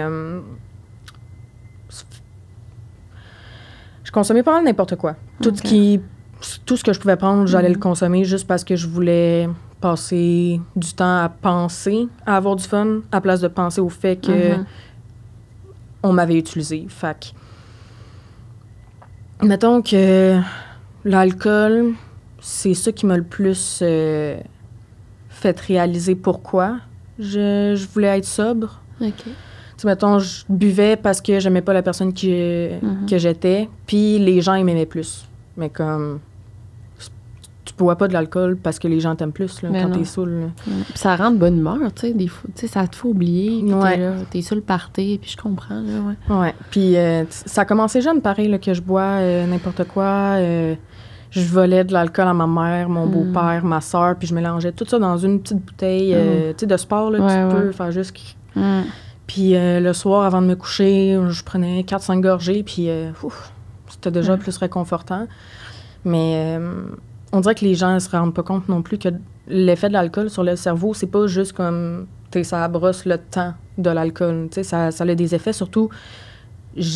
je consommais pas mal n'importe quoi. Tout ce que je pouvais prendre, j'allais le consommer juste parce que je voulais passer du temps à penser, à avoir du fun, à place de penser au fait que on m'avait utilisé. Fait que... mettons que l'alcool, c'est ça qui m'a le plus fait réaliser pourquoi je voulais être sobre. OK. Tu sais, mettons, je buvais parce que j'aimais pas la personne que j'étais, puis les gens ils m'aimaient plus. Mais comme... tu bois pas de l'alcool parce que les gens t'aiment plus, là, quand t'es saoul. Ça rend de bonne humeur, tu sais, des fois. Tu sais, ça te fait oublier, puis t'es sur le party, puis je comprends, là, Ouais. Puis ça a commencé jeune, pareil, là, que je bois n'importe quoi. Je volais de l'alcool à ma mère, mon beau-père, ma soeur, puis je mélangeais tout ça dans une petite bouteille, tu sais, de sport, là, tu peux faire juste... Puis le soir, avant de me coucher, je prenais 4-5 gorgées, puis c'était déjà plus réconfortant. Mais on dirait que les gens ne se rendent pas compte non plus que l'effet de l'alcool sur le cerveau, c'est pas juste comme, tu sais, ça brosse le temps de l'alcool. Tu sais, ça a des effets. Surtout,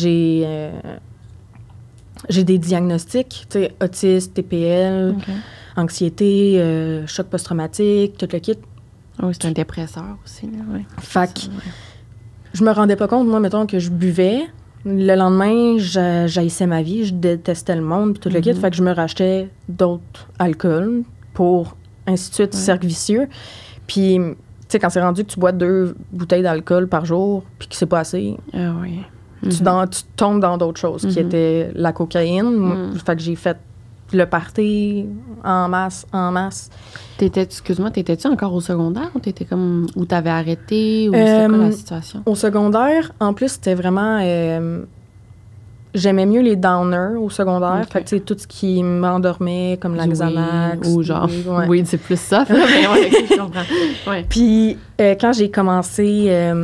j'ai des diagnostics, tu sais, autiste, TPL, anxiété, choc post-traumatique, tout le kit. Oui, c'est un dépresseur aussi. Oui. Fait que je me rendais pas compte, moi, mettons, que je buvais. Le lendemain, j'haïssais ma vie, je détestais le monde, puis tout le kit. Fait que je me rachetais d'autres alcools pour, ainsi de suite, cercle vicieux. Puis, tu sais, quand c'est rendu que tu bois 2 bouteilles d'alcool par jour, puis que c'est pas assez, tu tombes dans d'autres choses, qui étaient la cocaïne. Fait que j'ai fait le party en masse. T'étais-tu encore au secondaire ou t'étais comme... Ou t'avais arrêté ou c'était quoi la situation? Au secondaire, en plus, c'était vraiment... j'aimais mieux les downers au secondaire. Fait que, tu sais, tout ce qui m'endormait, comme la Xanax. Ou genre... Oui, c'est plus ça. Mais ouais, je comprends. Ouais. Puis, quand j'ai commencé...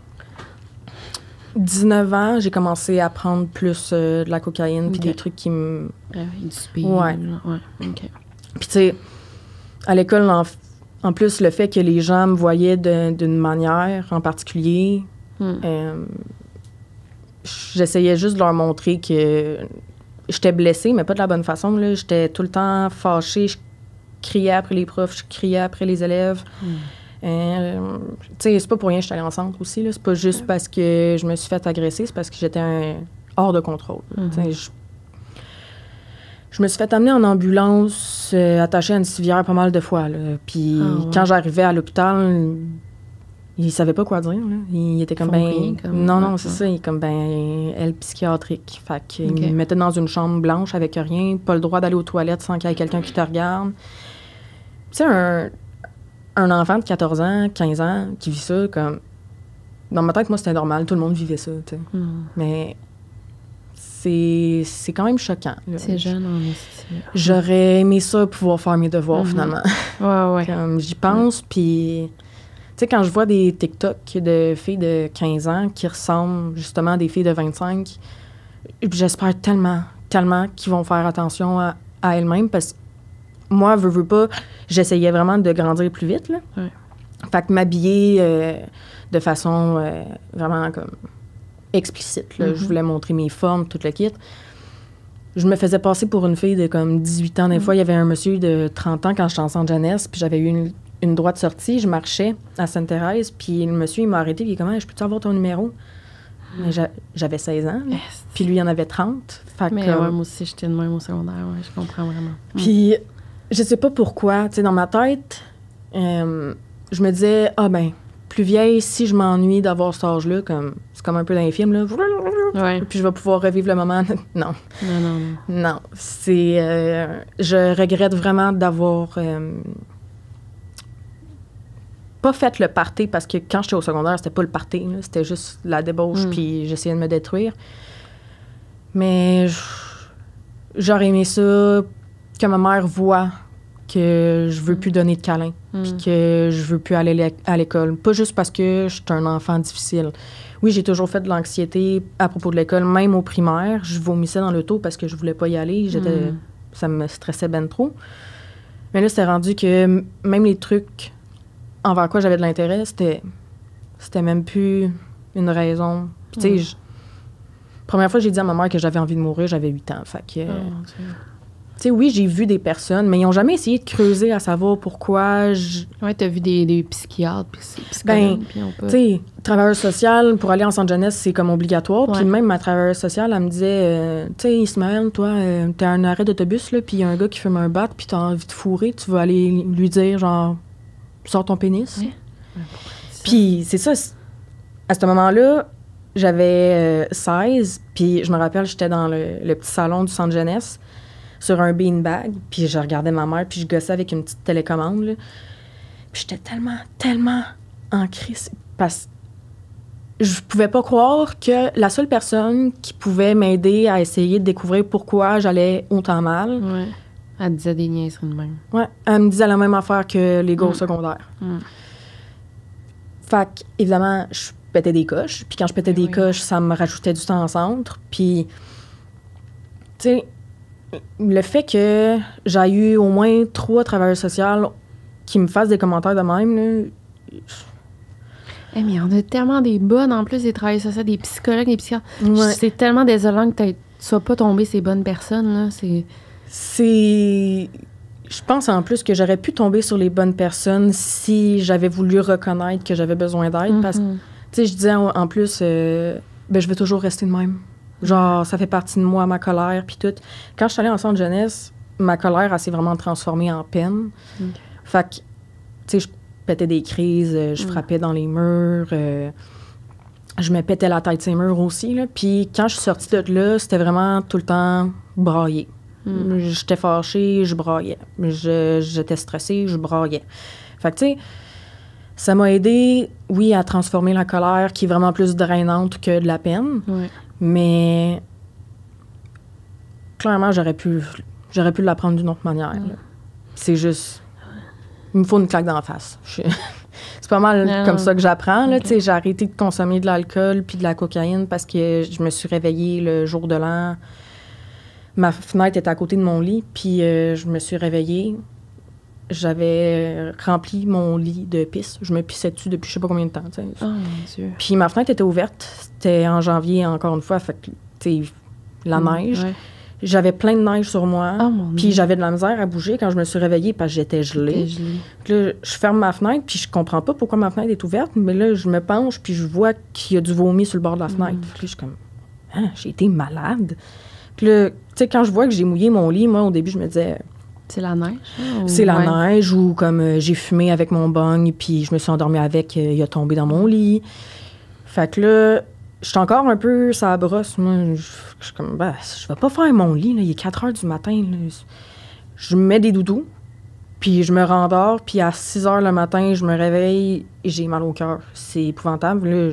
19 ans, j'ai commencé à prendre plus de la cocaïne puis des trucs qui me... du speed. Ouais. OK. Puis, tu sais, à l'école, en plus, le fait que les gens me voyaient d'une manière en particulier, j'essayais juste de leur montrer que j'étais blessée, mais pas de la bonne façon. Là. J'étais tout le temps fâchée. Je criais après les profs, je criais après les élèves. Tu sais, c'est pas pour rien que je suis allée en centre aussi. Là. C'est pas juste parce que je me suis fait agresser, c'est parce que j'étais hors de contrôle. Je me suis fait amener en ambulance, attachée à une civière pas mal de fois. Là. Puis quand j'arrivais à l'hôpital, il savait pas quoi dire. Là. Il était comme non, c'est ça. Il est comme elle psychiatrique. Fait qu'il me mettait dans une chambre blanche avec rien, pas le droit d'aller aux toilettes sans qu'il y ait quelqu'un qui te regarde. Tu sais, un enfant de 14 ans, 15 ans qui vit ça, comme... Dans ma tête, moi, c'était normal. Tout le monde vivait ça, tu sais. Mais c'est quand même choquant. Là. C'est jeune, en estime. J'aurais aimé ça, pouvoir faire mes devoirs, finalement. Ouais. Comme j'y pense, puis... Tu sais, quand je vois des TikTok de filles de 15 ans qui ressemblent justement à des filles de 25, j'espère tellement qu'ils vont faire attention à elles-mêmes, parce que moi, veux pas, j'essayais vraiment de grandir plus vite, là. Ouais. Fait que m'habiller de façon vraiment comme explicite, là. Je voulais montrer mes formes, tout le kit. Je me faisais passer pour une fille de comme 18 ans. Des fois, il y avait un monsieur de 30 ans quand j'étais en centre jeunesse, puis j'avais eu une droite sortie. Je marchais à Sainte-Thérèse, puis le monsieur, il m'a arrêté, puis il est comme « Je peux-tu avoir ton numéro? » Mais j'avais 16 ans, là. Puis lui, il en avait 30. Fait mais moi aussi, j'étais de même au secondaire, je comprends vraiment. Puis... Je sais pas pourquoi, tu sais, dans ma tête, je me disais, plus vieille, si je m'ennuie d'avoir cet âge-là, c'est comme un peu dans les films, là, puis je vais pouvoir revivre le moment. Non. Non, c'est... je regrette vraiment d'avoir pas fait le party, parce que quand j'étais au secondaire, c'était pas le party, là, c'était juste la débauche, puis j'essayais de me détruire. Mais j'aurais aimé ça... que ma mère voit que je veux plus donner de câlins, puis que je veux plus aller à l'école. Pas juste parce que je suis un enfant difficile. Oui, j'ai toujours fait de l'anxiété à propos de l'école, même au primaire. Je vomissais dans l'auto parce que je voulais pas y aller. Ça me stressait ben trop. Mais là, c'était rendu que même les trucs envers quoi j'avais de l'intérêt, c'était même plus une raison. Puis tu sais, première fois que j'ai dit à ma mère que j'avais envie de mourir, j'avais 8 ans. Fait que... Tu sais, oui, j'ai vu des personnes, mais ils n'ont jamais essayé de creuser à savoir pourquoi. Oui, tu as vu des psychiatres, psychologues. Tu sais, travailleuse sociale, pour aller en centre jeunesse, c'est comme obligatoire. Puis même ma travailleuse sociale, elle me disait, tu sais, Ismaël, toi, t'es à un arrêt d'autobus, là, puis il y a un gars qui fume un bat, puis t'as envie de fourrer, tu vas aller lui dire, genre, sors ton pénis. Oui. Puis c'est ça, à ce moment-là, j'avais 16, puis je me rappelle, j'étais dans le petit salon du centre jeunesse, sur un beanbag, puis je regardais ma mère, puis je gossais avec une petite télécommande, là. Puis j'étais tellement en crise, parce que je pouvais pas croire que la seule personne qui pouvait m'aider à essayer de découvrir pourquoi j'allais autant mal... Ouais. Elle disait des niaiseries de même. Ouais, elle me disait la même affaire que les gars au secondaire. Fait qu'évidemment, je pétais des coches, puis quand je pétais des coches, ça me rajoutait du temps en centre, puis... Tu sais... Le fait que j'ai eu au moins 3 travailleurs sociaux qui me fassent des commentaires de même, là... mais il y en a tellement des bonnes, en plus, des travailleurs sociaux, des psychologues, des psychiatres. Ouais. C'est tellement désolant que tu sois pas tombé ces bonnes personnes, là. C'est... je pense en plus que j'aurais pu tomber sur les bonnes personnes si j'avais voulu reconnaître que j'avais besoin d'aide. Parce que, tu sais, je disais en plus, je vais toujours rester de même. Genre, ça fait partie de moi, ma colère, puis tout. Quand je suis allée en centre de jeunesse, ma colère, elle s'est vraiment transformée en peine. Fait que, tu sais, je pétais des crises, je frappais dans les murs, je me pétais la tête ces murs aussi, là. Puis quand je suis sortie de là, c'était vraiment tout le temps braillé. J'étais fâchée, je braillais. J'étais stressée, je braillais. Fait que, tu sais, ça m'a aidé, oui, à transformer la colère, qui est vraiment plus drainante que de la peine. Mais clairement, j'aurais pu l'apprendre d'une autre manière. C'est juste... Il me faut une claque d'en face. C'est pas mal comme ça que j'apprends. Là, j'ai arrêté de consommer de l'alcool puis de la cocaïne parce que je me suis réveillée le jour de l'an. Ma fenêtre était à côté de mon lit, puis je me suis réveillée. J'avais rempli mon lit de pisse. Je me pissais dessus depuis je sais pas combien de temps. T'sais. Oh mon Dieu. Puis ma fenêtre était ouverte. C'était en janvier, encore une fois. Fait que, tu sais, la neige. J'avais plein de neige sur moi. Puis j'avais de la misère à bouger quand je me suis réveillée parce que j'étais gelée. Puis là, je ferme ma fenêtre, puis je comprends pas pourquoi ma fenêtre est ouverte. Mais là, je me penche, puis je vois qu'il y a du vomi sur le bord de la fenêtre. Puis là, je suis comme, j'ai été malade. Puis là, tu sais, quand je vois que j'ai mouillé mon lit, moi, au début, je me disais... C'est la neige? C'est la neige, ou comme j'ai fumé avec mon bong, puis je me suis endormie avec, il a tombé dans mon lit. Fait que là, je suis encore un peu sur la brosse. Moi, je suis comme, je vais pas faire mon lit, là, il est 4 heures du matin. Là. Je me mets des doudous, puis je me rendors, puis à 6 heures le matin, je me réveille et j'ai mal au cœur. C'est épouvantable. Là,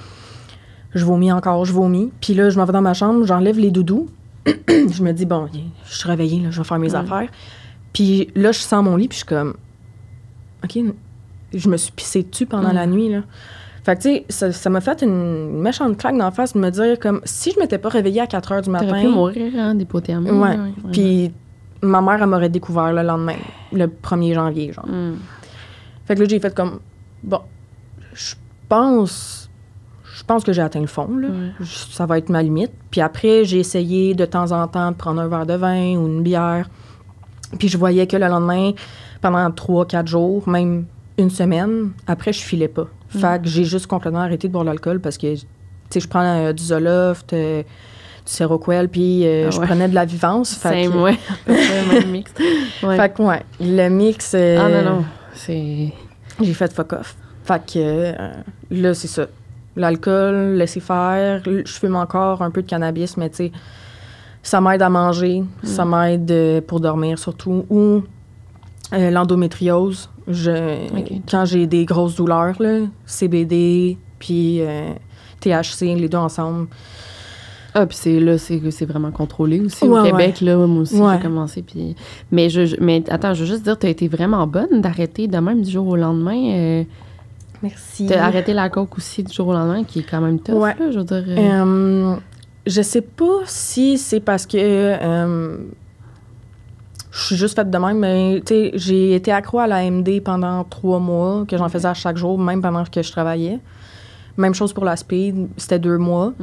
je vomis encore, je vomis. Puis là, je m'en vais dans ma chambre, j'enlève les doudous. Je me dis, bon, je suis réveillée, là, je vais faire mes affaires. Puis là, je sens mon lit, puis je suis comme, OK, je me suis pissée dessus pendant la nuit, là. Fait que, tu sais, ça m'a fait une méchante claque dans la face de me dire, comme, si je m'étais pas réveillée à 4 heures du matin... T'aurais pu mourir, d'hypothermie. Ouais. Puis ma mère, elle m'aurait découvert le lendemain, le 1er janvier, genre. Fait que là, j'ai fait comme, bon, je pense que j'ai atteint le fond, là. Ça va être ma limite. Puis après, j'ai essayé de temps en temps de prendre un verre de vin ou une bière. Puis je voyais que le lendemain, pendant 3-4 jours, même une semaine, après, je filais pas. Fait que j'ai juste complètement arrêté de boire l'alcool parce que, tu sais, je prends du Zoloft, du Seroquel, puis je prenais de la Vivance. C'est moi. Même mix. Fait que, le mix... non. C'est... J'ai fait fuck off. Fait que là, c'est ça. L'alcool, laisser faire. Je fume encore un peu de cannabis, mais tu sais, ça m'aide à manger, ça m'aide pour dormir surtout. Ou l'endométriose. Quand j'ai des grosses douleurs, là, CBD, puis THC, les deux ensemble. Ah, puis c'est vraiment contrôlé aussi au Québec, là. Moi aussi, j'ai commencé, puis... Mais attends, je veux juste dire, t'as été vraiment bonne d'arrêter de même du jour au lendemain. Merci. T'as arrêté la coke aussi du jour au lendemain, qui est quand même tough, là, je veux dire. Je sais pas si c'est parce que je suis juste faite de même, mais tu sais, j'ai été accro à la MD pendant 3 mois, que j'en faisais à chaque jour, même pendant que je travaillais. Même chose pour la speed, c'était 2 mois.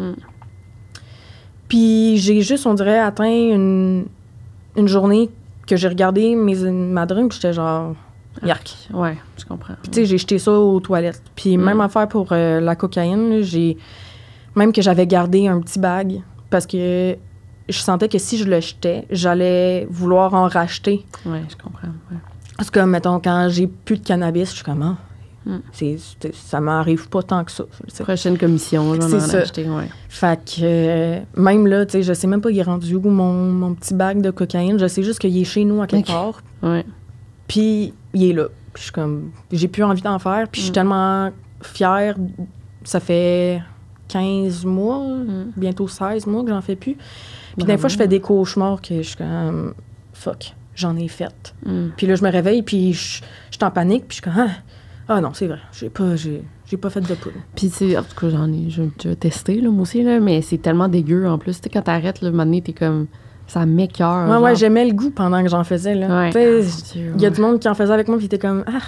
Puis j'ai juste, on dirait, atteint une journée que j'ai regardé ma drink, puis j'étais genre... Yark. Ouais, je comprends. Puis, tu sais, j'ai jeté ça aux toilettes. Puis, même affaire pour la cocaïne, là, même que j'avais gardé un petit bag parce que je sentais que si je le jetais, j'allais vouloir en racheter. Ouais, je comprends. Ouais. Parce que, mettons, quand j'ai plus de cannabis, je suis comme, ça m'arrive pas tant que ça. Prochaine commission, j'en ai racheté, Fait que, même là, tu sais, je sais même pas, il est rendu où mon petit bag de cocaïne. Je sais juste qu'il est chez nous à quelque part. Ouais. Puis, il est là. Puis, je suis comme, j'ai plus envie d'en faire. Puis, je suis tellement fière. Ça fait 15 mois, bientôt 16 mois que j'en fais plus. Puis, des fois, je fais des cauchemars que je suis comme, fuck, j'en ai fait. Puis là, je me réveille, puis je suis en panique. Puis, je suis comme, ah non, c'est vrai, j'ai pas fait de poudre. Puis, en tout cas, j'ai testé, là, moi aussi, là, mais c'est tellement dégueu en plus. Tu sais, quand t'arrêtes, là, un moment donné, t'es comme. Ça m'écoeure. Ouais, j'aimais le goût pendant que j'en faisais, là. Il y a du monde qui en faisait avec moi, puis t'es comme, arc,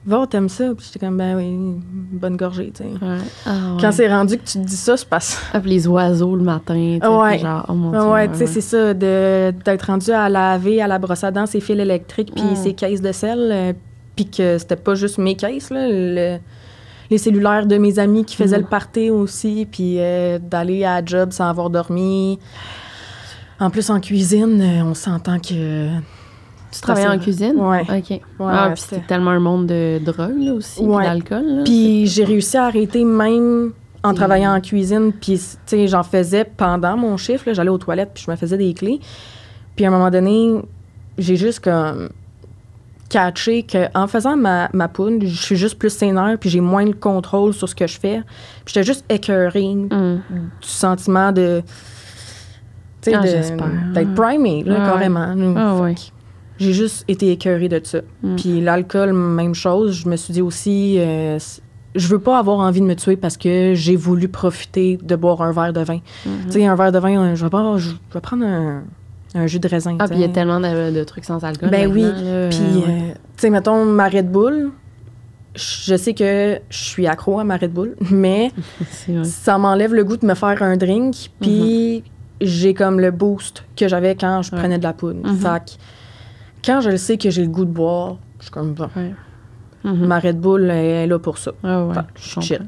Va, t'aimes ça? Puis j'étais comme, ben oui, bonne gorgée, tu sais. Ouais. Ah, Quand c'est rendu que tu te dis ça, je passe. Ah, puis les oiseaux le matin, tu sais, genre, oh mon Dieu. Ouais, tu sais, c'est ça, d'être rendu à laver, à la brosse à dents, ses fils électriques, puis ses caisses de sel, puis que c'était pas juste mes caisses, là, les cellulaires de mes amis qui faisaient le party aussi, puis d'aller à la job sans avoir dormi. En plus, en cuisine, on s'entend que... Tu travaillais en cuisine? Oui. OK. Ouais, puis c'était tellement un monde de drogue, là, aussi, puis d'alcool. Là, puis j'ai réussi à arrêter même en travaillant en cuisine, puis, tu sais, j'en faisais pendant mon chiffre, là, j'allais aux toilettes, puis je me faisais des clés. Puis à un moment donné, j'ai juste comme... catché qu'en faisant ma poudre, je suis juste plus sénère, puis j'ai moins le contrôle sur ce que je fais. Puis j'étais juste écœurée du sentiment de... Tu sais, d'être primée, là, carrément. J'ai juste été écœurée de ça. Puis l'alcool, même chose. Je me suis dit aussi, je veux pas avoir envie de me tuer parce que j'ai voulu profiter de boire un verre de vin. Tu sais, un verre de vin, je vais prendre un jus de raisin. Ah, puis il y a tellement de trucs sans alcool. Ben oui. Puis, tu sais, mettons, ma Red Bull, je sais que je suis accro à ma Red Bull, mais ça m'enlève le goût de me faire un drink, puis j'ai comme le boost que j'avais quand je prenais de la poudre. Fait que quand je le sais que j'ai le goût de boire, je suis comme, bon, ma Red Bull est là pour ça. Je suis chill.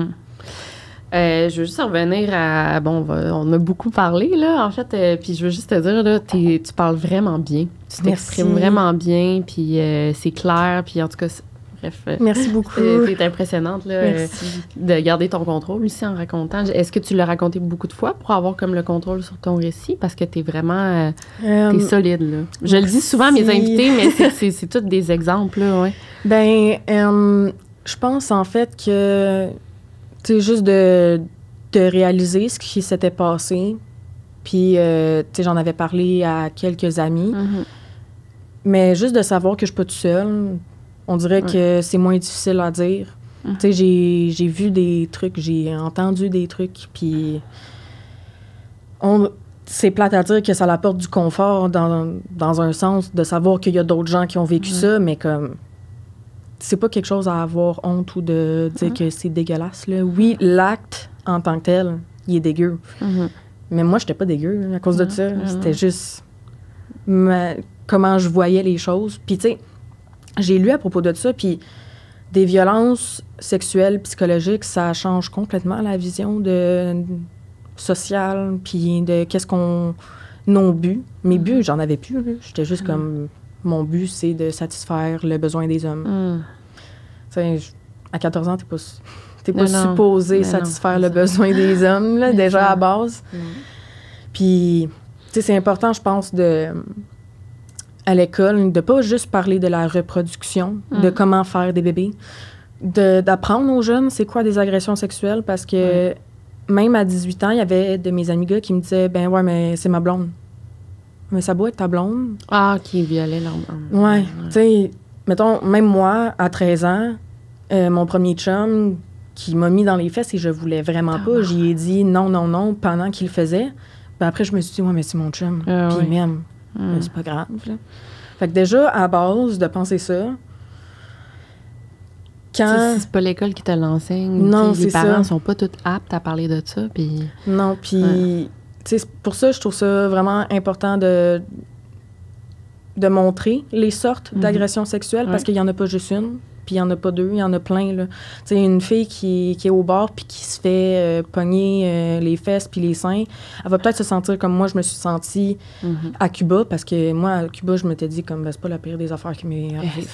Je veux juste revenir à... Bon, on a beaucoup parlé, là, en fait. Puis je veux juste te dire, là, tu parles vraiment bien. Tu t'exprimes vraiment bien, puis c'est clair, puis en tout cas... Bref. Merci beaucoup. T'es impressionnante, là, de garder ton contrôle aussi en racontant. Est-ce que tu l'as raconté beaucoup de fois pour avoir comme le contrôle sur ton récit? Parce que t'es vraiment... t'es solide, là. Je le dis souvent à mes invités, mais c'est tous des exemples, là, ouais. Ben, je pense, en fait, que... Tu sais, juste de réaliser ce qui s'était passé. Puis, tu sais, j'en avais parlé à quelques amis. Mais juste de savoir que je suis pas toute seule, on dirait que c'est moins difficile à dire. Tu sais, j'ai vu des trucs, j'ai entendu des trucs, puis c'est plate à dire que ça apporte du confort dans un sens, de savoir qu'il y a d'autres gens qui ont vécu ça, mais comme... C'est pas quelque chose à avoir honte ou de dire que c'est dégueulasse, là. Oui, l'acte, en tant que tel, il est dégueu. Mais moi, j'étais pas dégueu à cause de ça. C'était juste comment je voyais les choses. Puis, tu sais, j'ai lu à propos de ça, puis des violences sexuelles, psychologiques, ça change complètement la vision sociale, puis de qu'est-ce qu'on... Nos buts. Mes buts, j'en avais plus, là. J'étais juste comme... Mon but, c'est de satisfaire le besoin des hommes. T'sais, à 14 ans, t'es pas supposé satisfaire le besoin des hommes, là, déjà à base. Puis, tu sais, c'est important, je pense, à l'école, de pas juste parler de la reproduction, de comment faire des bébés, d'apprendre aux jeunes c'est quoi des agressions sexuelles, parce que même à 18 ans, il y avait de mes amis gars qui me disaient « Ben ouais, mais c'est ma blonde. » Mais ça doit être ta blonde. Ah, qui violait leur blonde. Ouais. Tu sais, mettons, même moi, à 13 ans, mon premier chum qui m'a mis dans les fesses et je voulais vraiment pas, j'y ai dit non, non, non pendant qu'il le faisait. Ben après, je me suis dit, ouais, mais c'est mon chum. Puis il m'aime. C'est pas grave. Là. Fait que déjà, à base de penser ça, quand... C'est pas l'école qui te l'enseigne. Non, les parents sont pas tous aptes à parler de ça. Puis... Non, puis... Pour ça, je trouve ça vraiment important de montrer les sortes d'agressions sexuelles parce qu'il n'y en a pas juste une, puis il n'y en a pas deux, il y en a plein. Là. Une fille qui est au bar puis qui se fait pogner les fesses puis les seins, elle va peut-être se sentir comme moi, je me suis sentie à Cuba parce que moi, à Cuba, je m'étais dit comme c'est pas la pire des affaires qui m'est arrivée.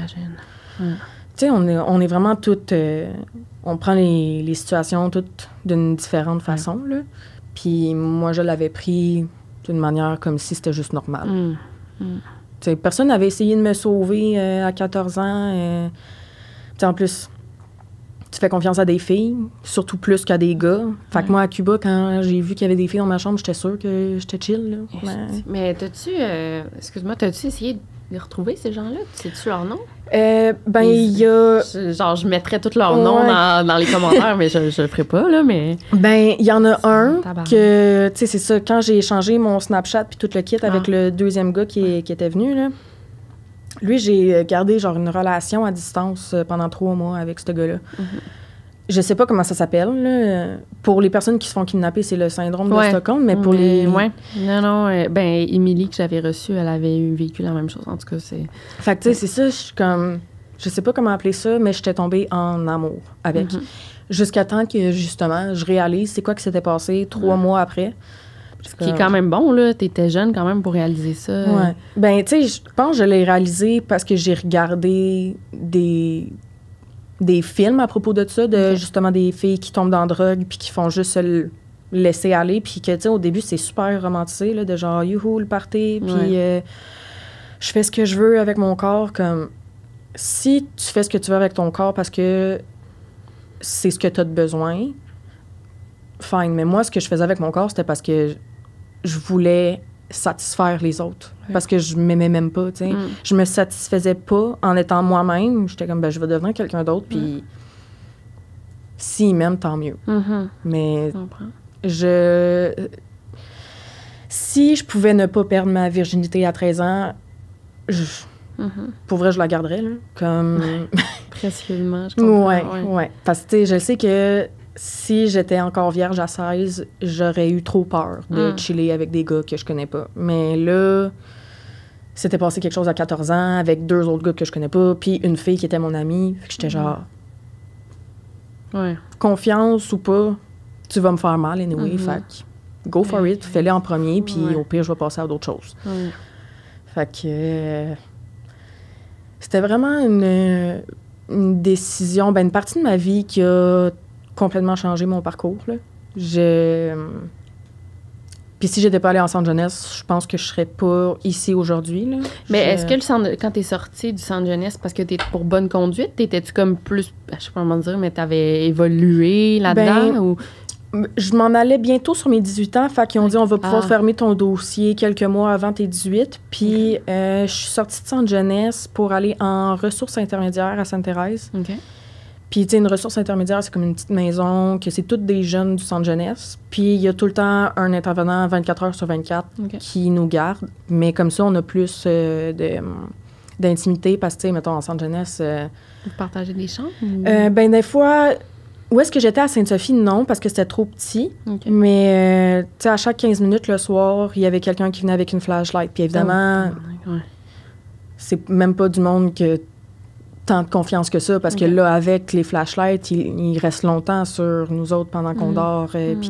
On est vraiment toutes... on prend les situations toutes d'une différente façon, là. Puis moi, je l'avais pris d'une manière comme si c'était juste normal. Personne n'avait essayé de me sauver à 14 ans. En plus, tu fais confiance à des filles, surtout plus qu'à des gars. Fait que moi, à Cuba, quand j'ai vu qu'il y avait des filles dans ma chambre, j'étais sûre que j'étais chill. Là. Mais t'as-tu... excuse-moi, t'as-tu essayé de les retrouver, ces gens-là? Sais-tu leur nom? Ben, il y a... Genre, je mettrais tous leurs noms dans les commentaires, mais je le ferai pas, là, mais... Ben, il y en a un que... Tu sais, c'est ça, quand j'ai changé mon Snapchat puis tout le kit avec le deuxième gars qui était venu, là, Lui, j'ai gardé genre une relation à distance pendant 3 mois avec ce gars-là. Je sais pas comment ça s'appelle, là. Pour les personnes qui se font kidnapper, c'est le syndrome de Stockholm, mais pour les... Ouais. Non, Émilie, que j'avais reçue, elle avait vécu la même chose. En tout cas, c'est... Fait que, tu sais, c'est ça, je suis comme... Je sais pas comment appeler ça, mais j'étais tombée en amour avec. Jusqu'à temps que, justement, je réalise c'est quoi qui s'était passé 3 mois après. Ce qui est quand même bon, là. T'étais jeune quand même pour réaliser ça. Ouais. Ben, tu sais, je pense que je l'ai réalisé parce que j'ai regardé des films à propos de ça, de justement des filles qui tombent dans la drogue puis qui font juste se laisser aller. Puis que, tu sais, au début, c'est super romantisé, là, de genre, youhou, le party. Puis je fais ce que je veux avec mon corps. Comme, si tu fais ce que tu veux avec ton corps parce que c'est ce que tu as de besoin, fine. Mais moi, ce que je faisais avec mon corps, c'était parce que je voulais satisfaire les autres. Parce que je m'aimais même pas, tu sais. Je me satisfaisais pas en étant moi-même. J'étais comme, ben, je vais devenir quelqu'un d'autre, puis s'il m'aime, tant mieux. Mais si je pouvais ne pas perdre ma virginité à 13 ans, pour vrai, je la garderais, là. Comme... Précieusement, je comprends. Ouais. Parce que, tu sais, je sais que si j'étais encore vierge à 16, j'aurais eu trop peur de chiller avec des gars que je connais pas. Mais là, c'était passé quelque chose à 14 ans avec 2 autres gars que je connais pas, puis une fille qui était mon amie. Fait que j'étais genre... Confiance ou pas, tu vas me faire mal, anyway. Fait que go for it, fais-le en premier, puis au pire, je vais passer à d'autres choses. Fait que... c'était vraiment une décision, ben une partie de ma vie qui a complètement changé mon parcours, là. Puis si j'étais pas allée en centre jeunesse, je pense que je serais pas ici aujourd'hui, là. Mais est-ce que quand t'es sortie du centre jeunesse, parce que t'es pour bonne conduite, t'étais-tu comme plus, je sais pas comment dire, mais t'avais évolué là-dedans, ou... Je m'en allais bientôt sur mes 18 ans, fait qu'ils ont dit on va pouvoir fermer ton dossier quelques mois avant tes 18. Puis je suis sortie de centre jeunesse pour aller en ressources intermédiaires à Sainte-Thérèse. Puis, tu sais, une ressource intermédiaire, c'est comme une petite maison, que c'est toutes des jeunes du centre jeunesse. Puis, il y a tout le temps un intervenant 24 heures sur 24 qui nous garde. Mais comme ça, on a plus d'intimité parce que, tu sais, mettons, en centre jeunesse... Vous partagez des chambres? Ben, des fois... Où est-ce que j'étais à Sainte-Sophie? Non, parce que c'était trop petit. Mais, tu sais, à chaque 15 minutes le soir, il y avait quelqu'un qui venait avec une flashlight. Puis évidemment, c'est même pas du monde que tant de confiance que ça, parce que là, avec les flashlights, il reste longtemps sur nous autres pendant qu'on dort, puis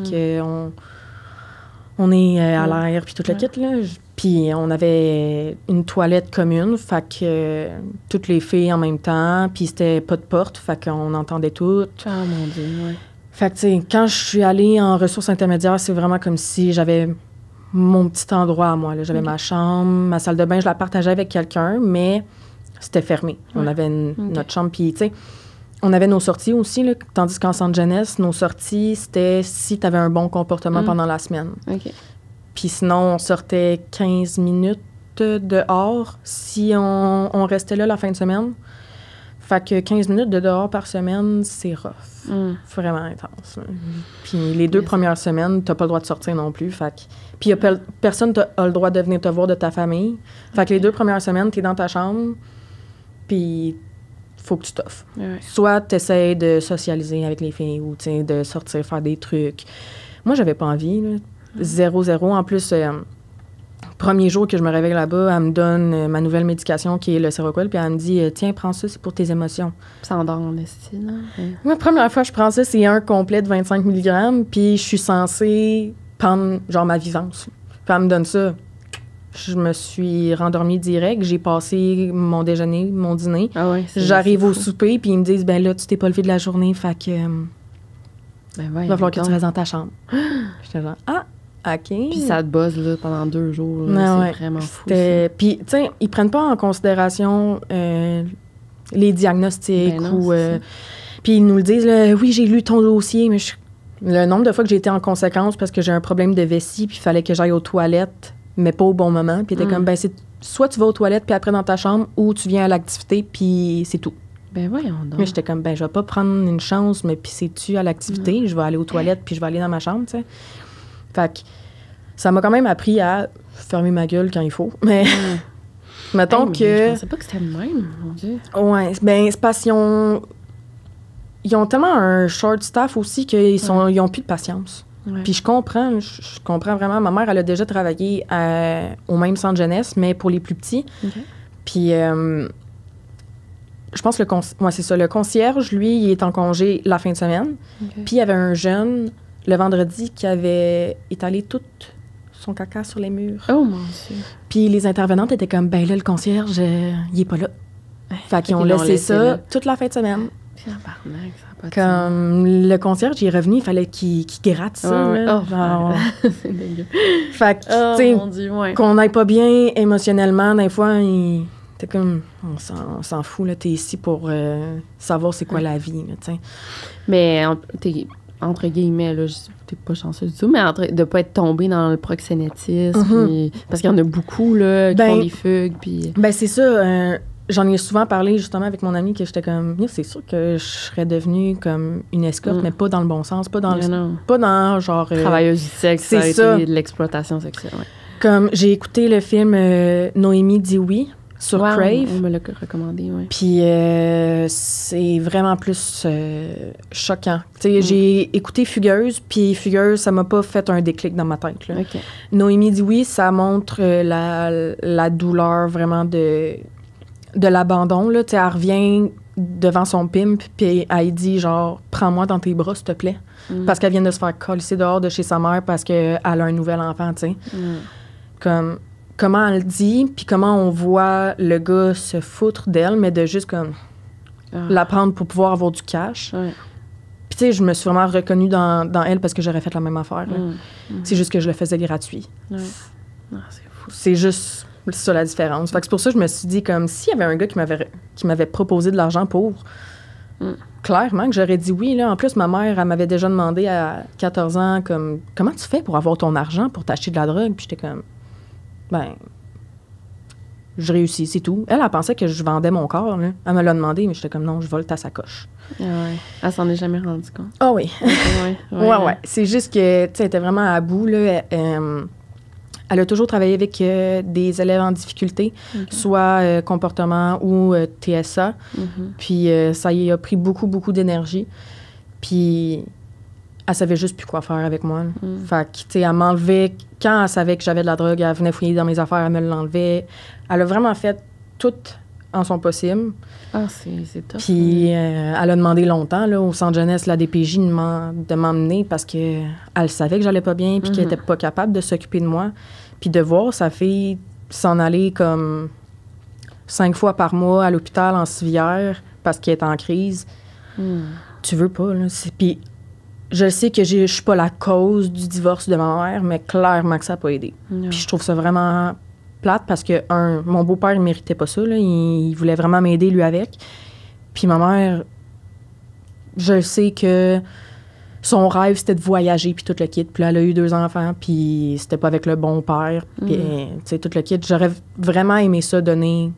qu'on est à l'air, puis tout le kit, là. Puis on avait une toilette commune, fait que toutes les filles en même temps, puis c'était pas de porte, fait qu'on entendait toutes. Ah, mon Dieu, Fait que, tu sais, quand je suis allée en ressources intermédiaires, c'est vraiment comme si j'avais mon petit endroit à moi, là. J'avais ma chambre, ma salle de bain, je la partageais avec quelqu'un, mais c'était fermé. On avait notre chambre, puis, tu sais, on avait nos sorties aussi, là, tandis qu'en centre jeunesse, nos sorties, c'était si tu avais un bon comportement pendant la semaine. Puis sinon, on sortait 15 minutes dehors si on restait là la fin de semaine. Fait que 15 minutes de dehors par semaine, c'est rough. Vraiment intense. Puis les 2 premières semaines, t'as pas le droit de sortir non plus. Fait que... Puis personne a le droit de venir te voir de ta famille. Fait que les 2 premières semaines, t'es dans ta chambre, puis faut que tu t'offres. Soit t'essaies de socialiser avec les filles ou de sortir, faire des trucs. Moi, j'avais pas envie, là. 0-0. En plus, premier jour que je me réveille là-bas, elle me donne ma nouvelle médication qui est le Seroquel, puis elle me dit « Tiens, prends ça, c'est pour tes émotions. » Ça endort en estime, là. Moi, la première fois que je prends ça, c'est un complet de 25 mg, puis je suis censée prendre, genre, ma vivance. Puis elle me donne ça. Je me suis rendormie direct. J'ai passé mon déjeuner, mon dîner. J'arrive au souper, puis ils me disent « Ben là, tu t'es pas levé de la journée, fait que... il va falloir que tu restes dans ta chambre. » J'étais genre « Ah! » OK. Puis ça te buzz là, pendant 2 jours. Là, c'est vraiment fou. Puis, tu sais, ils prennent pas en considération les diagnostics ou... Puis ils nous le disent, là, oui, j'ai lu ton dossier, mais le nombre de fois que j'ai été en conséquence parce que j'ai un problème de vessie, puis il fallait que j'aille aux toilettes, mais pas au bon moment. Puis t'es comme, ben c'est soit tu vas aux toilettes, puis après dans ta chambre, ou tu viens à l'activité, puis c'est tout. Ben voyons donc. Mais j'étais comme, ben je vais pas prendre une chance, mais puis c'est-tu à l'activité? Je vais aller aux toilettes, puis je vais aller dans ma chambre, tu sais. Fait que ça m'a quand même appris à fermer ma gueule quand il faut. Mais Mettons que... Je pensais pas que c'était le même, mon Dieu. Ouais, ben c'est parce qu'ils ont tellement un short staff aussi qu'ils ont plus de patience. Ouais. Puis je comprends vraiment. Ma mère, elle a déjà travaillé au même centre jeunesse, mais pour les plus petits. Okay. Puis je pense que c'est ça. Le concierge, lui, il est en congé la fin de semaine. Okay. Puis il y avait un jeune, le vendredi, qui avait étalé tout son caca sur les murs. Oh mon Dieu. Puis les intervenantes étaient comme, ben là, le concierge, il est pas là. Fait qu'ils ont laissé ça toute la fin de semaine. Comme le concierge, il est revenu, il fallait qu'il gratte ça. Là, genre... C'est dégueu. Fait que, tu sais, qu'on n'aille pas bien émotionnellement, des fois, t'es comme, on s'en fout, là, t'es ici pour savoir c'est quoi la vie, tu sais. Mais, entre guillemets, là, t'es pas chanceuse du tout, mais de pas être tombée dans le proxénétisme, puis, parce qu'il y en a beaucoup, là, qui font des fugues, puis... Ben, c'est ça, j'en ai souvent parlé justement avec mon ami que j'étais comme, c'est sûr que je serais devenue comme une escorte, mais pas dans le bon sens, pas dans genre... Travailleuse du sexe, c'est ça. De l'exploitation sexuelle, ouais. Comme j'ai écouté le film Noémie dit oui sur Crave. On me l'a recommandé, oui. Puis c'est vraiment plus choquant. Tu sais, j'ai écouté Fugueuse, puis Fugueuse, ça m'a pas fait un déclic dans ma tête, là. Okay. Noémie dit oui, ça montre la douleur vraiment de l'abandon, là. Tu sais, elle revient devant son pimp, puis elle dit, genre, prends-moi dans tes bras, s'il te plaît. Parce qu'elle vient de se faire coller dehors de chez sa mère parce qu'elle a un nouvel enfant, tu sais. Comme, comment elle le dit, puis comment on voit le gars se foutre d'elle, mais de juste, comme, la prendre pour pouvoir avoir du cash. Ouais. Puis, tu sais, je me suis vraiment reconnue dans elle parce que j'aurais fait la même affaire, là. C'est juste que je le faisais gratuit. Ouais. Non, c'est fou. C'est juste... C'est ça la différence. Fait que c'est pour ça que je me suis dit, comme, s'il y avait un gars qui m'avait proposé de l'argent pour, clairement que j'aurais dit oui, là. En plus, ma mère, elle m'avait déjà demandé à 14 ans, comme, comment tu fais pour avoir ton argent pour t'acheter de la drogue? Puis j'étais comme, ben, je réussis, c'est tout. Elle pensait que je vendais mon corps, là. Elle me l'a demandé, mais j'étais comme, non, je vole ta sacoche. Ah ouais. Elle s'en est jamais rendue compte. Ah oui. Ouais. C'est juste que, tu sais, elle était vraiment à bout, là. Elle a toujours travaillé avec des élèves en difficulté, soit comportement ou TSA. Puis ça y a pris beaucoup, beaucoup d'énergie. Puis elle savait juste plus quoi faire avec moi. Fait que, tu sais, elle m'enlevait... Quand elle savait que j'avais de la drogue, elle venait fouiller dans mes affaires, elle me l'enlevait. Elle a vraiment fait tout en son possible. Ah, c'est top. Puis elle a demandé longtemps, là, au centre jeunesse, la DPJ, de m'emmener parce qu'elle savait que j'allais pas bien puis qu'elle était pas capable de s'occuper de moi. Puis de voir sa fille s'en aller comme 5 fois par mois à l'hôpital en civière parce qu'elle est en crise, tu veux pas, là. Puis je sais que je suis pas la cause du divorce de ma mère, mais clairement que ça n'a pas aidé. Puis je trouve ça vraiment... plate parce que, mon beau-père, il méritait pas ça, là. Il voulait vraiment m'aider, lui, avec. Puis ma mère, je sais que son rêve, c'était de voyager, puis tout le kit. Puis là, elle a eu 2 enfants, puis c'était pas avec le bon père. Puis, tu sais, tout le kit. J'aurais vraiment aimé ça, donner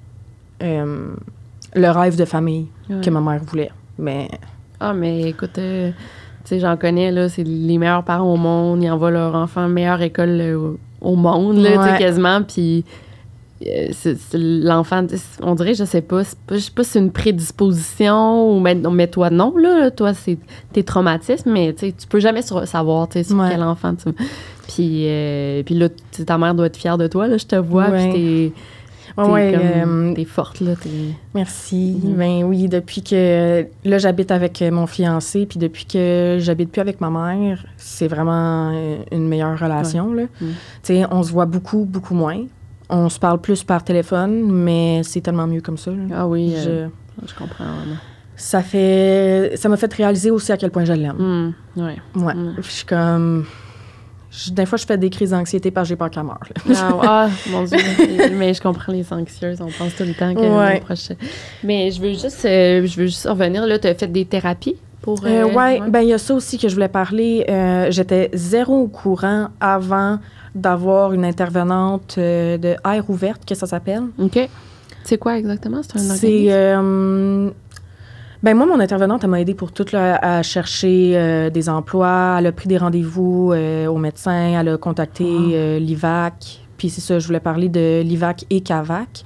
le rêve de famille que ma mère voulait. Mais... Ah, mais écoute... tu sais, j'en connais, là, c'est les meilleurs parents au monde. Ils envoient leur enfant à meilleure école au monde, là, tu sais, quasiment. Puis l'enfant, on dirait, je sais pas si c'est une prédisposition ou mais toi, non, là. Toi, c'est tes traumatismes, mais tu sais, tu peux jamais savoir, tu sais, sur quel enfant tu... Puis là, ta mère doit être fière de toi, là, je te vois, puis t'es forte, là. Merci. Ben oui, depuis que... Là, j'habite avec mon fiancé, puis depuis que j'habite plus avec ma mère, c'est vraiment une meilleure relation, là. Tu sais, on se voit beaucoup, beaucoup moins. On se parle plus par téléphone, mais c'est tellement mieux comme ça, là. Ah oui, je comprends, vraiment. Ça m'a fait réaliser aussi à quel point je l'aime. Je suis comme... Des fois, je fais des crises d'anxiété parce que j'ai peur qu'elle meure. Ah, mon Dieu. Mais je comprends les anxieuses. On pense tout le temps que proche. Mais je veux juste revenir. Là, tu as fait des thérapies pour... ben il y a ça aussi que je voulais parler. J'étais zéro au courant avant d'avoir une intervenante de Air ouverte, que ça s'appelle. OK. C'est quoi exactement? C'est un organisme? Ben moi, mon intervenante, elle m'a aidée pour tout, là, à chercher des emplois. Elle a pris des rendez-vous au médecin. Elle a contacté l'IVAC. Puis c'est ça, je voulais parler de l'IVAC et CAVAC.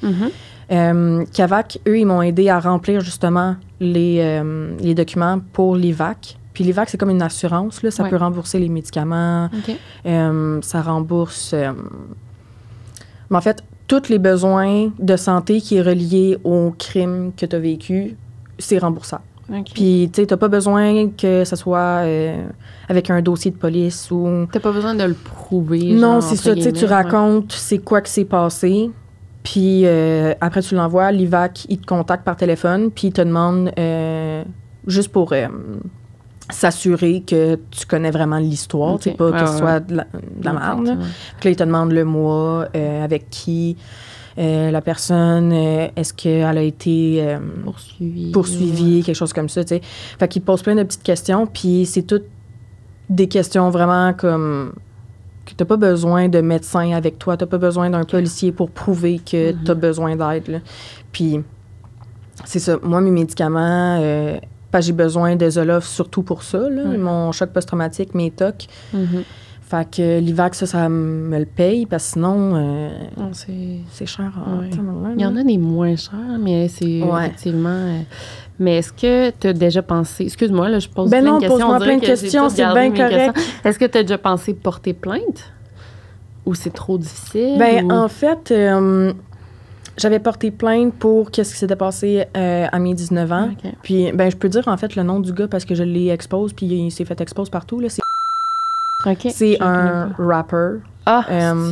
CAVAC, eux, ils m'ont aidé à remplir justement les documents pour l'IVAC. Puis l'IVAC, c'est comme une assurance, là. Ça peut rembourser les médicaments. Ça rembourse... mais en fait, tous les besoins de santé qui est relié au crime que tu as vécu, c'est remboursable. Puis, tu sais, t'as pas besoin que ça soit avec un dossier de police ou... T'as pas besoin de le prouver. Non, c'est ça. Tu sais, tu racontes c'est quoi que s'est passé. Puis, après, tu l'envoies. L'IVAC, il te contacte par téléphone. Puis, il te demande, juste pour s'assurer que tu connais vraiment l'histoire. Tu sais, pas que ce soit de la merde. Puis là, il te demande le mois, avec qui... la personne, est-ce qu'elle a été poursuivie, quelque chose comme ça, tu sais. Fait qu'il te pose plein de petites questions, puis c'est toutes des questions vraiment comme que t'as pas besoin de médecin avec toi, t'as pas besoin d'un policier pour prouver que t'as besoin d'aide, là. Puis c'est ça, moi, mes médicaments, j'ai besoin de Zoloft surtout pour ça, là, mon choc post-traumatique, mes TOC. Fait que l'IVAC, ça me le paye, parce que sinon, c'est cher. Il y en a des moins chers, mais c'est effectivement... mais est-ce que tu as déjà pensé... Excuse-moi, là, je pose plein de questions. Pose-moi plein de questions, c'est bien correct. Est-ce que tu as déjà pensé porter plainte? Ou c'est trop difficile? En fait, j'avais porté plainte pour qu'est-ce qui s'était passé à mes 19 ans. Puis, je peux dire, en fait, le nom du gars, parce que je l'ai expose, puis il s'est fait expose partout, là, c'est un rapper. Ah, c'est un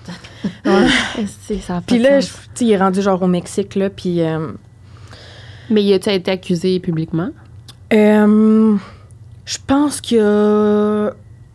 autre. Puis là, il est rendu genre au Mexique, là, puis... Mais il a été accusé publiquement? Je pense que...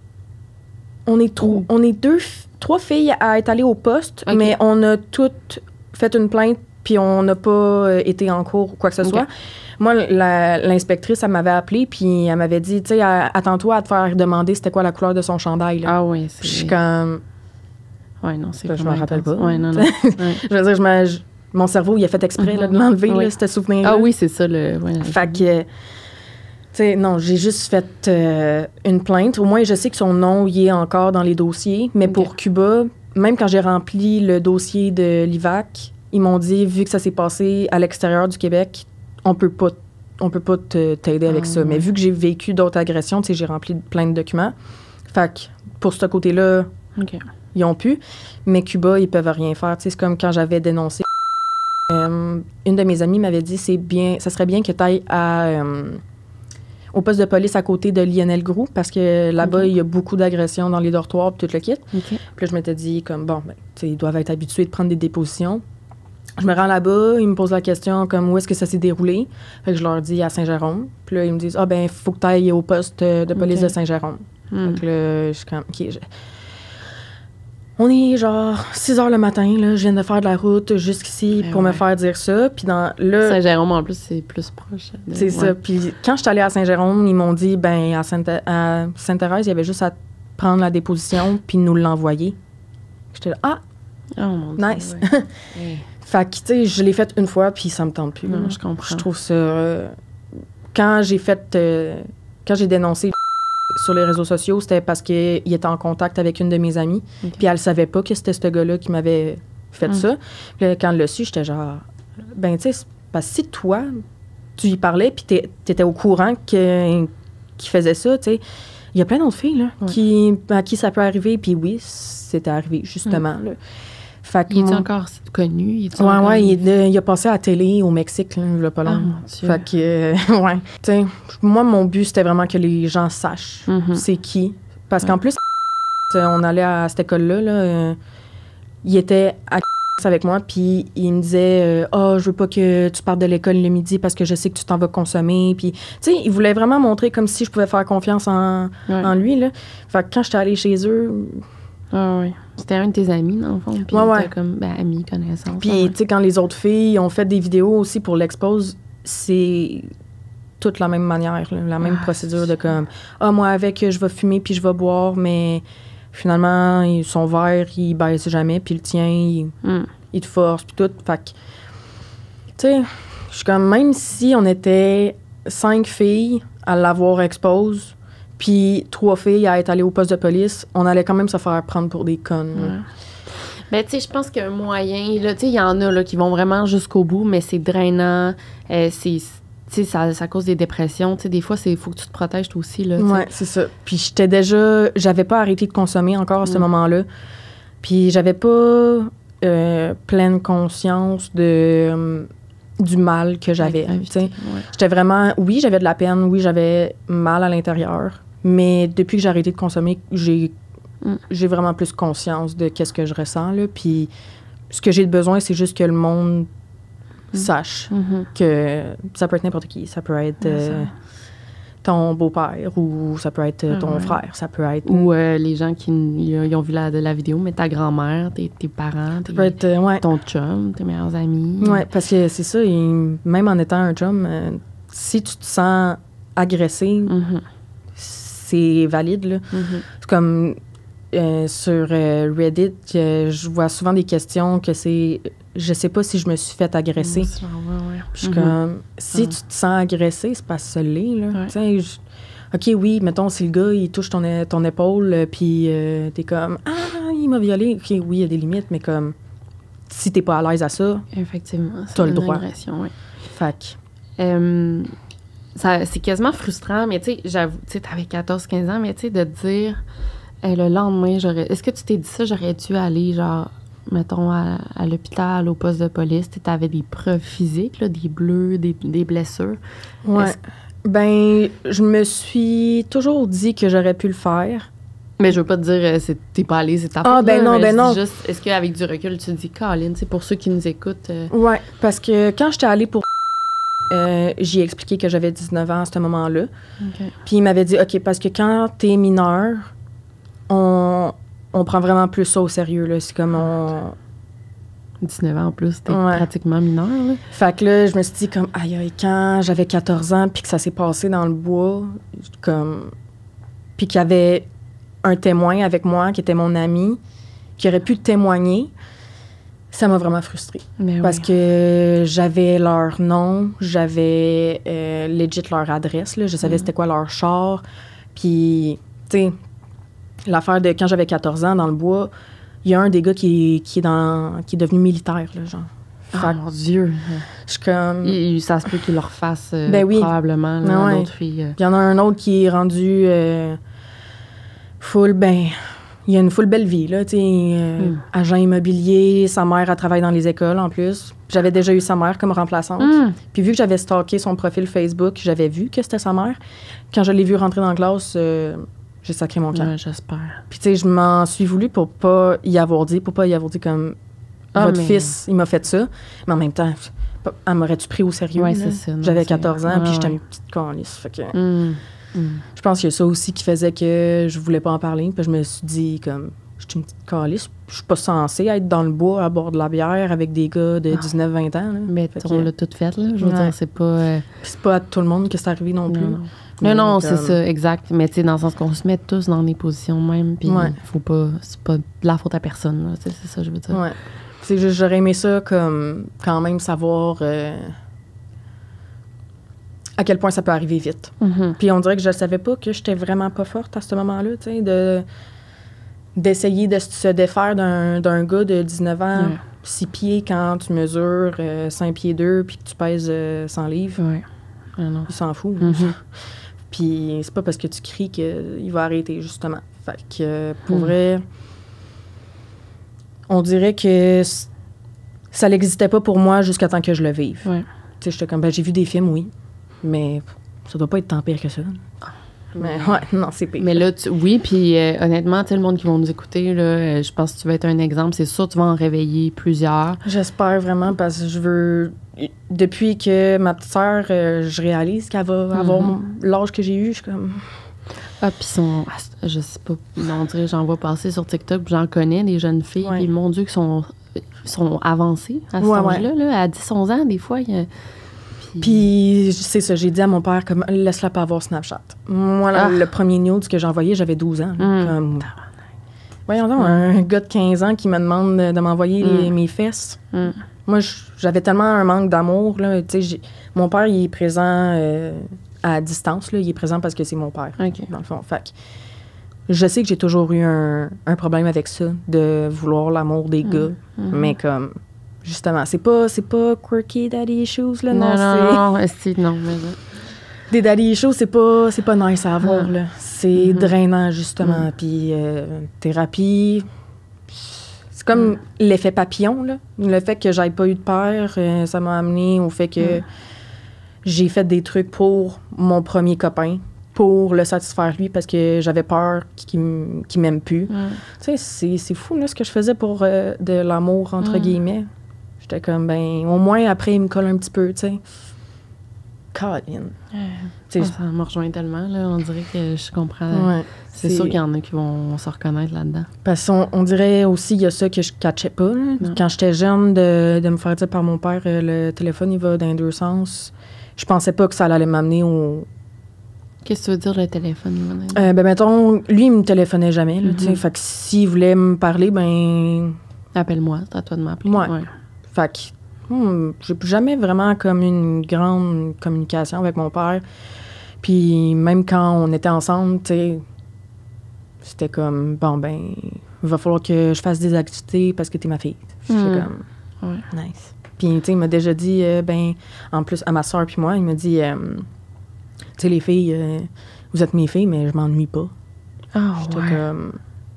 On est trois filles à être allées au poste, mais on a toutes fait une plainte, puis on n'a pas été en cours ou quoi que ce soit. Moi, l'inspectrice, elle m'avait appelée, puis elle m'avait dit, tu sais, attends-toi à te faire demander c'était quoi la couleur de son chandail. Là. Ah oui, c'est... Je suis comme... Ouais, non, c'est... Je me rappelle pas. Ouais, non. Je veux dire, mon cerveau, il a fait exprès là, de l'enlever, là, ce souvenir-là. Ah oui, c'est ça, le... Ouais, fait que... Tu sais, non, j'ai juste fait une plainte. Au moins, je sais que son nom, il est encore dans les dossiers. Mais pour Cuba, même quand j'ai rempli le dossier de l'IVAC, ils m'ont dit, vu que ça s'est passé à l'extérieur du Québec, on peut pas t'aider avec ça. Mais vu que j'ai vécu d'autres agressions, tu sais, j'ai rempli plein de documents. Fait que pour ce côté-là, ils ont pu. Mais Cuba, ils peuvent rien faire. Tu sais, c'est comme quand j'avais dénoncé. Une de mes amies m'avait dit, ça serait bien que tu ailles au poste de police à côté de Lionel Groux, parce que là-bas, il y a beaucoup d'agressions dans les dortoirs et tout le kit. Puis là, je m'étais dit, comme, bon, tu sais, ils doivent être habitués de prendre des dépositions. Je me rends là-bas, ils me posent la question comme où est-ce que ça s'est déroulé. Fait que je leur dis à Saint-Jérôme. Puis là, ils me disent il faut que tu ailles au poste de police de Saint-Jérôme. Fait que là, je suis comme on est genre 6 heures le matin, là, je viens de faire de la route jusqu'ici pour me faire dire ça. Puis là, Saint-Jérôme, en plus, c'est plus proche. C'est ça. Puis quand je suis allée à Saint-Jérôme, ils m'ont dit à Sainte-Thérèse, il y avait juste à prendre la déposition puis nous l'envoyer. J'étais là, oh mon Dieu, nice. Fait que, tu sais, je l'ai fait une fois, puis ça me tente plus. Non, je comprends. Je trouve ça... Quand j'ai dénoncé sur les réseaux sociaux, c'était parce qu'il était en contact avec une de mes amies, puis elle savait pas que c'était ce gars-là qui m'avait fait ça. Puis là, quand elle l'a su, j'étais genre... tu sais, parce que si toi, tu y parlais, puis t'étais au courant qu'il faisait ça, tu sais, il y a plein d'autres filles, là, à qui ça peut arriver, puis oui, c'était arrivé, justement, là. Fait il est encore connu? Il a passé à la télé au Mexique, là, il y a pas longtemps. Fait que, tu sais, moi, mon but, c'était vraiment que les gens sachent c'est qui. Parce qu'en plus, on allait à cette école-là, là, il était à avec moi, puis il me disait je veux pas que tu partes de l'école le midi parce que je sais que tu t'en vas consommer. Puis, tu sais, il voulait vraiment montrer comme si je pouvais faire confiance en lui, là. Fait que quand j'étais allée chez eux... C'était un de tes amis, dans le fond. Puis t'as comme, amis, connaissance. Puis, tu sais, quand les autres filles ont fait des vidéos aussi pour l'expose, c'est toute la même manière, là, la même procédure de comme, moi, avec, je vais fumer puis je vais boire, mais finalement, son verre, il baisse jamais, puis le tien, il te force, puis tout. Fait que, tu sais, je suis comme, même si on était 5 filles à l'avoir expose, puis 3 filles à être allées au poste de police, on allait quand même se faire prendre pour des connes. Ben, tu sais, je pense qu'un moyen, là, tu sais, il y en a, là, qui vont vraiment jusqu'au bout, mais c'est drainant, tu sais, ça cause des dépressions. Tu sais, des fois, il faut que tu te protèges toi aussi, là. Ouais, c'est ça. Puis j'avais pas arrêté de consommer encore à ce moment-là. Puis j'avais pas pleine conscience du mal que j'avais. J'étais vraiment... Oui, j'avais de la peine. Oui, j'avais mal à l'intérieur. Mais depuis que j'ai arrêté de consommer, j'ai vraiment plus conscience de qu'est-ce que je ressens, là. Puis ce que j'ai besoin, c'est juste que le monde sache que ça peut être n'importe qui. Ça peut être ton beau-père ou ça peut être ton frère. Ça peut être... Ou les gens qui ils ont vu la vidéo, mais ta grand-mère, tes parents, ça peut être, ton chum, tes meilleurs amis. Oui, parce que c'est ça. Même en étant un chum, si tu te sens agressé, c'est valide, là. C'est comme... sur Reddit, je vois souvent des questions que c'est « Je sais pas si je me suis fait agresser. » Puis je suis comme « Si tu te sens agressé, c'est pas ça l'est, là. Tu sais, OK, oui, mettons, si le gars, il touche ton épaule, puis t'es comme « Ah, il m'a violé. » OK, oui, il y a des limites, mais comme si t'es pas à l'aise à ça, effectivement, t'as le droit. Fait que... c'est quasiment frustrant, mais tu sais, j'avoue, tu sais, t'avais 14-15 ans, mais tu sais, de te dire... le lendemain, est-ce que tu t'es dit ça, j'aurais dû aller, genre, mettons, à l'hôpital, au poste de police, tu avais des preuves physiques, là, des bleus, des blessures? Ouais. Ben, je me suis toujours dit que j'aurais pu le faire. Mais je veux pas te dire, t'es pas allé, c'est ta faute. Ah, ben non, ben non. Juste, est-ce qu'avec du recul, tu te dis, Colin, c'est pour ceux qui nous écoutent? Ouais, parce que quand j'étais allée pour... j'ai expliqué que j'avais 19 ans à ce moment-là. Okay. Puis il m'avait dit, OK, parce que quand t'es mineur... On prend vraiment plus ça au sérieux, là. C'est comme 19 ans en plus, t'es pratiquement mineur, là. Fait que là, je me suis dit comme, aïe, quand j'avais 14 ans, puis que ça s'est passé dans le bois, comme... Puis qu'il y avait un témoin avec moi, qui était mon ami, qui aurait pu témoigner, ça m'a vraiment frustrée. Parce que j'avais leur nom, j'avais legit leur adresse, là. Je savais c'était quoi leur char. Puis, tu sais... L'affaire de quand j'avais 14 ans dans le bois, il y a un des gars qui est devenu militaire, là, genre. Oh mon Dieu! Je suis comme... Ça se peut qu'il leur fasse là, probablement d'autres filles. Il y en a un autre qui est rendu full, ben... Il a une full belle vie, là, tu sais, agent immobilier, sa mère, elle travaille dans les écoles, en plus. J'avais déjà eu sa mère comme remplaçante. Puis vu que j'avais stalké son profil Facebook, j'avais vu que c'était sa mère. Quand je l'ai vu rentrer dans la classe... j'ai sacré mon camp. Ouais, j'espère. Puis, tu sais, je m'en suis voulu pour pas y avoir dit comme votre fils, il m'a fait ça. Mais en même temps, elle m'aurait-tu pris au sérieux? Ouais, c'est ça. J'avais 14 ans, puis j'étais une petite calisse. Fait que je pense qu'il y a ça aussi qui faisait que je voulais pas en parler. Puis je me suis dit, comme, je suis une petite calisse. Je suis pas censée être dans le bois à boire de la bière avec des gars de 19-20 ans. Là. Mais on l'a tout fait, là. Je veux dire, c'est pas... Puis c'est pas à tout le monde que c'est arrivé non plus. Non, c'est ça, exact. Mais tu sais, dans le sens qu'on se met tous dans des positions même, puis faut pas... C'est pas de la faute à personne, là. C'est ça, je veux dire. Ouais. C'est juste, j'aurais aimé ça, comme, quand même savoir à quel point ça peut arriver vite. Puis on dirait que je savais pas que j'étais vraiment pas forte à ce moment-là, tu sais, d'essayer de se défaire d'un gars de 19 ans, 6 pieds quand tu mesures 5 pieds 2 puis que tu pèses 100 livres. Ouais. Ah non. Il s'en fout. Puis c'est pas parce que tu cries qu'il va arrêter, justement. Fait que, pour vrai, on dirait que ça n'existait pas pour moi jusqu'à temps que je le vive. Ouais. Tu sais, j'étais comme, ben, j'ai vu des films, oui, mais ça doit pas être tant pire que ça. Mais ouais, non, c'est pire. Mais là, oui, puis honnêtement, tu sais, le monde qui va nous écouter, là, je pense que tu vas être un exemple. C'est sûr, tu vas en réveiller plusieurs. J'espère vraiment, parce que je veux... Depuis que ma petite sœur, je réalise qu'elle va avoir l'âge que j'ai eu, je suis comme... Ah, puis je sais pas, on dirait, j'en vois passer sur TikTok, puis j'en connais des jeunes filles, puis mon Dieu, qui sont avancées à cet âge-là, là, à 10-11 ans, des fois, Puis, c'est ça, j'ai dit à mon père, comme, laisse-la pas avoir Snapchat. Moi, le premier nude que j'ai envoyé, j'avais 12 ans. Comme, voyons donc, un gars de 15 ans qui me demande de m'envoyer mes fesses. Moi, j'avais tellement un manque d'amour, là. Tu sais, mon père, il est présent à distance, là. Il est présent parce que c'est mon père, dans le fond. Fait je sais que j'ai toujours eu un problème avec ça, de vouloir l'amour des gars. Mais comme, justement, c'est pas quirky daddy issues, là, non, mais... Des daddy issues, c'est pas nice à avoir, là. C'est drainant, justement. Puis thérapie, c'est comme l'effet papillon, là. Le fait que j'aille pas eu de père, ça m'a amené au fait que j'ai fait des trucs pour mon premier copain, pour le satisfaire lui, parce que j'avais peur qu'il m'aime plus. Tu sais, c'est fou, là, ce que je faisais pour de l'amour, entre guillemets. J'étais comme, ben, au moins, après, il me colle un petit peu, tu sais. Colin. Ça me rejoint tellement, là. On dirait que je comprends. C'est sûr qu'il y en a qui vont se reconnaître là-dedans. Parce qu'on dirait aussi, il y a ça que je catchais pas, là. Quand j'étais jeune, de me faire dire par mon père, le téléphone, il va dans les deux sens. Je pensais pas que ça allait m'amener au... Qu'est-ce que tu veux dire, le téléphone? Ben, mettons, lui, il me téléphonait jamais, là, tu sais. Fait que s'il voulait me parler, ben... Appelle-moi, c'est à toi de m'appeler. Ouais. Fait que j'ai jamais vraiment comme une grande communication avec mon père. Puis même quand on était ensemble, tu sais, c'était comme, bon, ben, il va falloir que je fasse des activités parce que t'es ma fille. J'étais comme, nice. Puis, tu sais, il m'a déjà dit, ben, en plus, à ma soeur puis moi, il m'a dit, tu sais, les filles, vous êtes mes filles, mais je m'ennuie pas. J'étais comme...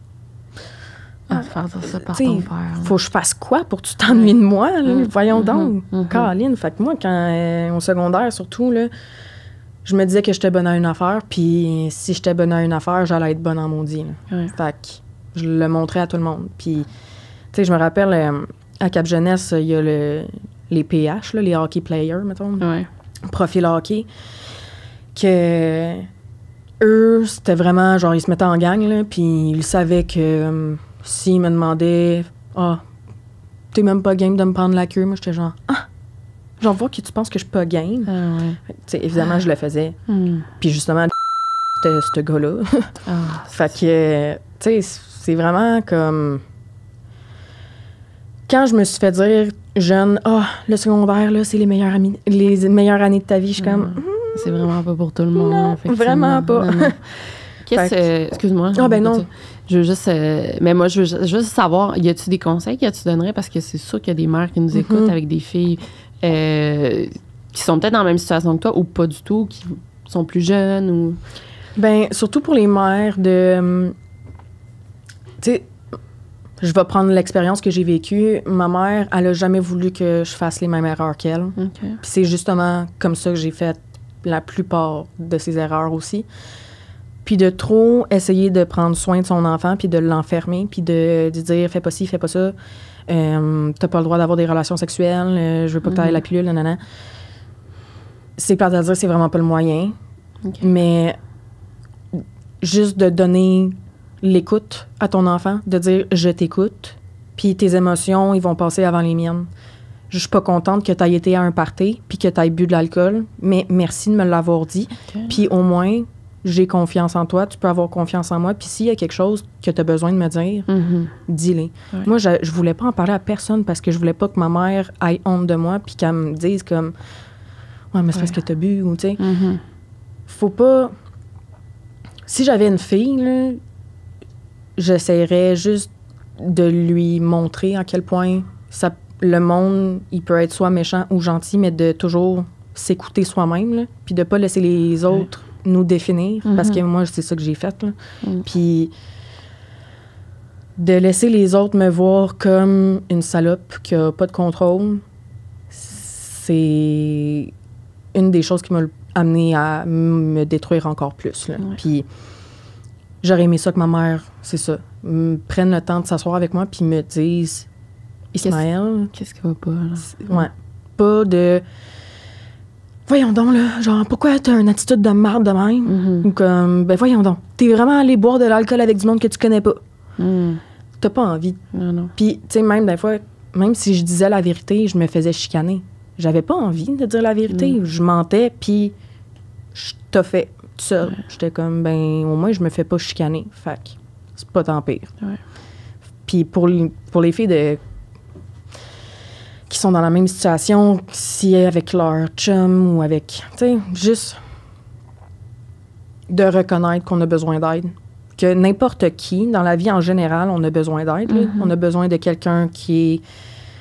faire ça par ton père. Faut que je fasse quoi pour que tu t'ennuies de moi? Là? Voyons donc. Caroline. Fait que moi, quand au secondaire, surtout, là, je me disais que j'étais bonne à une affaire, puis si j'étais bonne à une affaire, j'allais être bonne en maudit. Fait que je le montrais à tout le monde. Puis, tu sais, je me rappelle, à Cap-Jeunesse, il y a les PH, là, les hockey players, mettons. Profil hockey. Que eux, c'était vraiment, genre, ils se mettaient en gang, là, puis ils savaient que... s'il me demandait t'es même pas game de me prendre la queue, moi j'étais genre j'en vois que tu penses que je suis pas game. Évidemment je le faisais. Puis justement c'était ce gars-là. Fait que tu sais c'est vraiment comme quand je me suis fait dire jeune le secondaire là c'est les meilleures années de ta vie, je suis comme c'est vraiment pas pour tout le monde. Non, vraiment pas. Non. Excuse-moi. Ben non. Je veux juste... mais moi, je veux juste savoir, y a-tu des conseils que tu donnerais? Parce que c'est sûr qu'il y a des mères qui nous écoutent avec des filles qui sont peut-être dans la même situation que toi ou pas du tout, qui sont plus jeunes ou... Ben surtout pour les mères de... tu sais, je vais prendre l'expérience que j'ai vécue. Ma mère, elle a jamais voulu que je fasse les mêmes erreurs qu'elle. Puis c'est justement comme ça que j'ai fait la plupart de ces erreurs aussi. Puis de trop essayer de prendre soin de son enfant, puis de l'enfermer, puis de dire « fais pas ci, fais pas ça, t'as pas le droit d'avoir des relations sexuelles, je veux pas que t'ailles la pilule, nanana. » C'est plate à dire, c'est vraiment pas le moyen. Mais juste de donner l'écoute à ton enfant, de dire « je t'écoute », puis tes émotions, ils vont passer avant les miennes. Je suis pas contente que t'aies été à un party, puis que t'aies bu de l'alcool, mais merci de me l'avoir dit. Puis au moins... j'ai confiance en toi, tu peux avoir confiance en moi. Puis s'il y a quelque chose que tu as besoin de me dire, dis-le. Moi, je voulais pas en parler à personne parce que je voulais pas que ma mère ait honte de moi puis qu'elle me dise comme « ouais, mais c'est parce que t'as bu » ou tu sais. Faut pas... Si j'avais une fille, là, j'essaierais juste de lui montrer à quel point le monde, il peut être soit méchant ou gentil, mais de toujours s'écouter soi-même, là, puis de pas laisser les autres nous définir, parce que moi, c'est ça que j'ai fait. Là. Puis de laisser les autres me voir comme une salope qui a pas de contrôle, c'est une des choses qui m'a amené à me détruire encore plus. Là. Puis j'aurais aimé ça que ma mère, c'est ça, prenne le temps de s'asseoir avec moi puis me dise « Ismaël... » Qu'est-ce qui va pas, là? Ouais. Pas de... Voyons donc, là, genre, pourquoi t'as une attitude de marde de même? Ou comme, ben voyons donc, t'es vraiment allé boire de l'alcool avec du monde que tu connais pas. T'as pas envie. Non. Puis, tu sais, même des fois, même si je disais la vérité, je me faisais chicaner. J'avais pas envie de dire la vérité. Je mentais, puis je t'ai fait tout seul. J'étais comme, ben, au moins, je me fais pas chicaner. Fait que c'est pas tant pire. Puis pour les filles qui sont dans la même situation, si avec leur chum ou avec, tu sais, juste de reconnaître qu'on a besoin d'aide que n'importe qui, dans la vie en général, on a besoin d'aide. On a besoin de quelqu'un qui est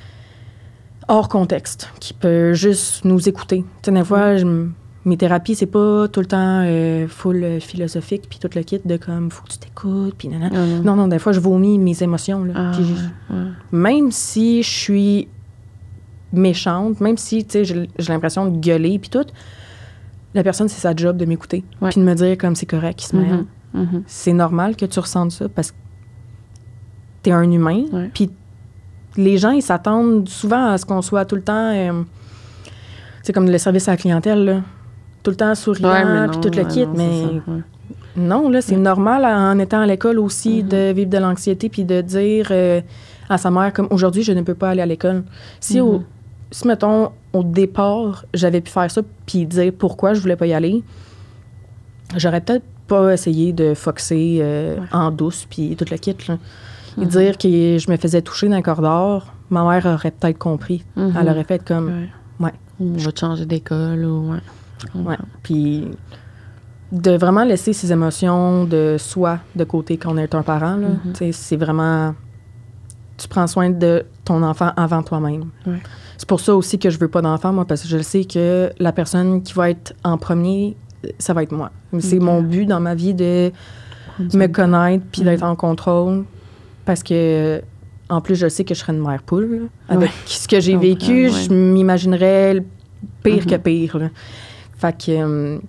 hors contexte, qui peut juste nous écouter. Tu sais, des fois, mes thérapies, c'est pas tout le temps full philosophique, puis tout le kit de comme, faut que tu t'écoutes, puis nanana. Non, des fois, je vomis mes émotions. Là, même si je suis méchante, même si, tu sais, j'ai l'impression de gueuler, puis tout, la personne, c'est sa job de m'écouter, puis de me dire comme c'est correct, Ismaël. C'est normal que tu ressentes ça, parce que t'es un humain, puis les gens, ils s'attendent souvent à ce qu'on soit tout le temps... c'est comme le service à la clientèle, là. Tout le temps souriant, puis tout le kit. Mais non, là, c'est normal, en étant à l'école aussi, de vivre de l'anxiété, puis de dire à sa mère, comme, aujourd'hui, je ne peux pas aller à l'école. Si, mettons, au départ, j'avais pu faire ça, puis dire pourquoi je voulais pas y aller, j'aurais peut-être pas essayé de foxer en douce, puis tout le kit, là. Et dire que je me faisais toucher dans le corridor, ma mère aurait peut-être compris. Elle aurait fait comme... On va te changer d'école ou... Puis de vraiment laisser ses émotions de soi de côté quand on est un parent, là, c'est vraiment... Tu prends soin de ton enfant avant toi-même. C'est pour ça aussi que je veux pas d'enfant, moi, parce que je sais que la personne qui va être en premier, ça va être moi. C'est mon but dans ma vie de me connaître puis d'être en contrôle. Parce que, en plus, je sais que je serais une mère poule. Là. Avec ce que j'ai vécu, je m'imaginerais pire que pire. Là. Fait que,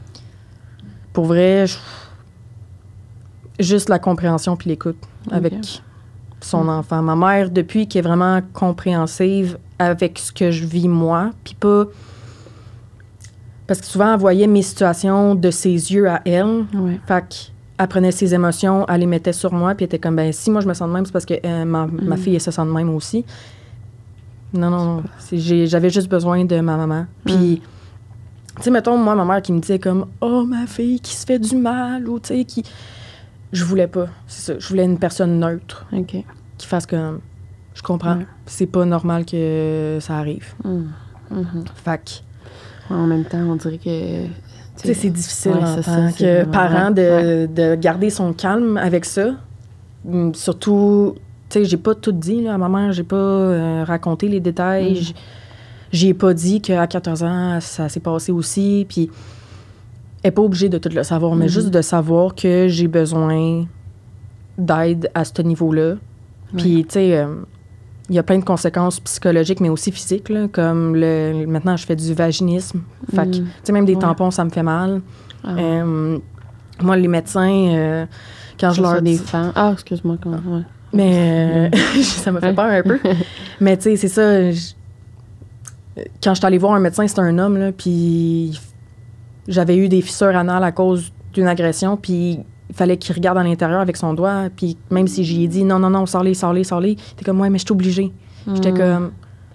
pour vrai, juste la compréhension puis l'écoute avec son enfant. Ma mère, depuis, qui est vraiment compréhensive avec ce que je vis moi, puis pas... Parce que souvent, elle voyait mes situations de ses yeux à elle. Fait qu'elle prenait ses émotions, elle les mettait sur moi, puis elle était comme, ben si moi je me sens de même, c'est parce que ma fille, elle se sent de même aussi. Non. J'avais juste besoin de ma maman. Puis, tu sais, mettons, moi, ma mère qui me disait comme, oh, ma fille qui se fait du mal, ou tu sais, qui... Je voulais pas. C'est ça. Je voulais une personne neutre. Qui fasse comme, je comprends. C'est pas normal que ça arrive. Fait que... En même temps, on dirait que... Tu sais, c'est difficile en tant que parent de garder son calme avec ça. Surtout, tu sais, j'ai pas tout dit là, à ma mère. J'ai pas raconté les détails. J'ai pas dit qu'à 14 ans, ça s'est passé aussi. Puis, elle n'est pas obligée de tout le savoir, mais juste de savoir que j'ai besoin d'aide à ce niveau-là. Puis, tu sais... il y a plein de conséquences psychologiques, mais aussi physiques, là, comme maintenant, je fais du vaginisme. Fait que, tu sais, même des tampons, ça me fait mal. Moi, les médecins, quand je leur dis... excuse-moi. Mais ça me fait peur un peu. Mais, tu sais, c'est ça. Quand je suis allée voir un médecin, c'était un homme, là, puis j'avais eu des fissures anales à cause d'une agression, puis... Il fallait qu'il regarde à l'intérieur avec son doigt. Puis même si j'y ai dit non, sors-les. T'es comme, ouais, mais je suis obligée. J'étais comme...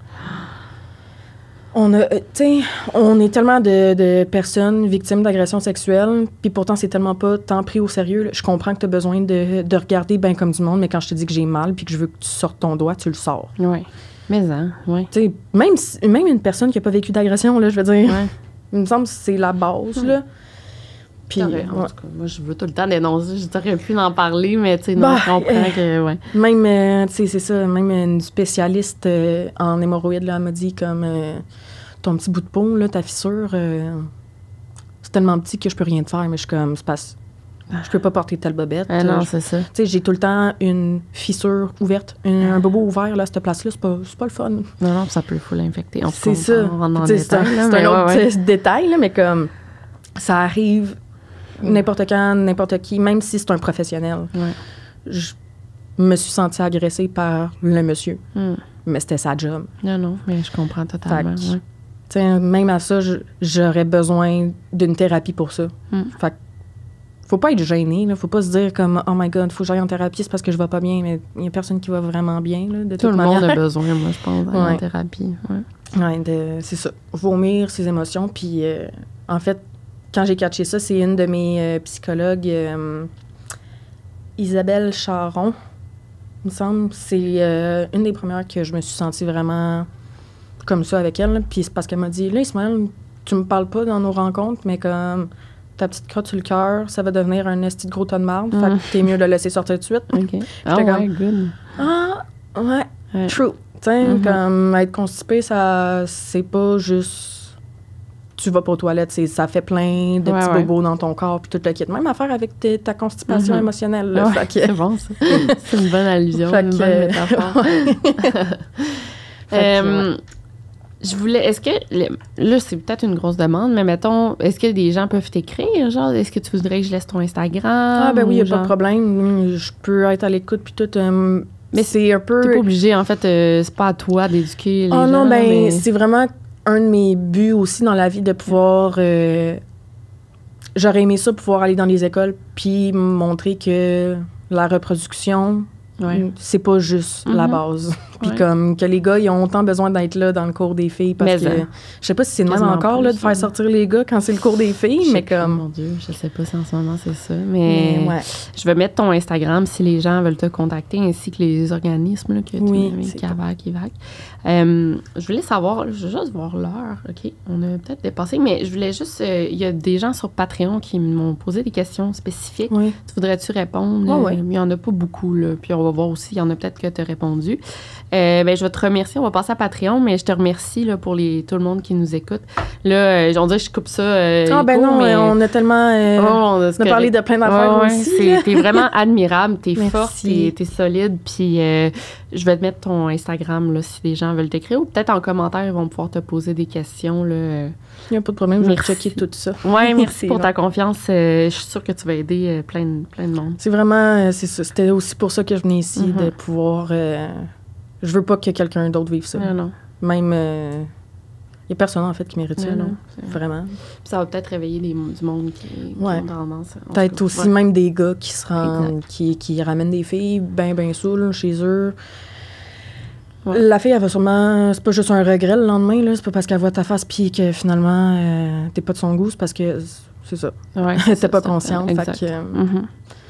On est tellement de personnes victimes d'agressions sexuelles, puis pourtant, c'est tellement pas tant pris au sérieux. Là. Je comprends que tu as besoin de regarder bien comme du monde, mais quand je te dis que j'ai mal puis que je veux que tu sortes ton doigt, tu le sors. Oui. Mais oui. Tu sais, même une personne qui n'a pas vécu d'agression, là, je veux dire, il me semble que c'est la base, là. Puis, en tout cas, moi, je veux tout le temps dénoncer. Je t'aurais pu en parler, mais tu sais, non, je comprends que, Même, tu sais, c'est ça, même une spécialiste en hémorroïdes, là, elle m'a dit comme, ton petit bout de peau, là, ta fissure, c'est tellement petit que je peux rien te faire, mais je suis comme, c'est parce je peux pas porter telle bobette. Non, c'est ça. Tu sais, j'ai tout le temps une fissure ouverte, un bobo ouvert, là, à cette place-là, c'est pas le fun. Non, ça peut l'infecter. C'est ça. C'est un autre détail, là, mais comme, ça arrive... N'importe quand, n'importe qui, même si c'est un professionnel. Je me suis sentie agressée par le monsieur. Mais c'était sa job. Non, mais je comprends totalement. Même à ça, j'aurais besoin d'une thérapie pour ça. Fait faut pas être gêné. Là. Faut pas se dire comme, oh my God, faut que j'aille en thérapie, c'est parce que je vais pas bien. Mais il y a personne qui va vraiment bien. Là, de Tout toute le manière. monde a besoin, moi, je pense, en thérapie. C'est ça. Vomir ses émotions. Puis, en fait, quand j'ai catché ça, c'est une de mes psychologues, Isabelle Charon, il me semble. C'est une des premières que je me suis sentie vraiment comme ça avec elle. Puis c'est parce qu'elle m'a dit, là, Ismaël, tu me parles pas dans nos rencontres, mais comme ta petite crotte sur le cœur, ça va devenir un esti de gros tas de marde. Fait que t'es mieux de le laisser sortir tout de suite. OK. Ah ouais, good. Ah, ouais, true. Tu sais, comme être constipé, ça, c'est pas juste... Tu vas pas aux toilettes, ça fait plein de petits bobos dans ton corps, puis tout le kit. Même affaire avec ta constipation émotionnelle. Là, c'est bon, ça. C'est une bonne allusion, une bonne métaphore. Je voulais... Est-ce que... Là, c'est peut-être une grosse demande, mais mettons, est-ce que des gens peuvent t'écrire? Genre, est-ce que tu voudrais que je laisse ton Instagram? Ah, ben oui, il n'y a pas de problème. Je peux être à l'écoute, puis tout... mais c'est un peu... T'es pas obligé, en fait. C'est pas à toi d'éduquer les gens. Non, ben c'est vraiment... un de mes buts aussi dans la vie de pouvoir... j'aurais aimé ça, pouvoir aller dans les écoles puis montrer que la reproduction, c'est pas juste la base. Puis comme que les gars, ils ont autant besoin d'être là dans le cours des filles parce que... Je sais pas si c'est le même encore, là, de faire sortir les gars quand c'est le cours des filles, mais comme... Mon Dieu, je sais pas si en ce moment c'est ça, mais je vais mettre ton Instagram si les gens veulent te contacter, ainsi que les organismes là, que tu mets, Cavac, Evac. Je voulais savoir, je veux juste voir l'heure, OK? On a peut-être dépassé, mais je voulais juste... Il y a des gens sur Patreon qui m'ont posé des questions spécifiques. Oui. Tu voudrais-tu répondre? Il y en a pas beaucoup, là. Puis on va voir aussi, il y en a peut-être que tu as répondu. Ben, je vais te remercier. On va passer à Patreon, mais je te remercie là, pour tout le monde qui nous écoute. Là, on dirait que je coupe ça. Ben non, mais on a tellement... on a parlé de plein d'affaires aussi. T'es vraiment admirable. T'es forte, t'es solide. Puis je vais te mettre ton Instagram là, si les gens veulent t'écrire. Ou peut-être en commentaire, ils vont pouvoir te poser des questions. Il n'y a pas de problème, je vais checker tout ça. Oui, merci pour ta confiance. Je suis sûre que tu vas aider plein de monde. C'est vraiment... c'est ça. C'était aussi pour ça que je venais ici, de pouvoir... je veux pas que quelqu'un d'autre vive ça. Non. Même... il y a personne, en fait, qui mérite ça, non? Vraiment. Puis ça va peut-être réveiller du monde qui ont tendance... Peut-être aussi même des gars qui se rendent... Qui ramènent des filles bien saoules chez eux. Ouais. La fille, elle va sûrement... C'est pas juste un regret le lendemain, là. C'est pas parce qu'elle voit ta face puis que finalement, t'es pas de son goût. C'est parce que... C'est ça. Ouais, t'es pas consciente. Fait que,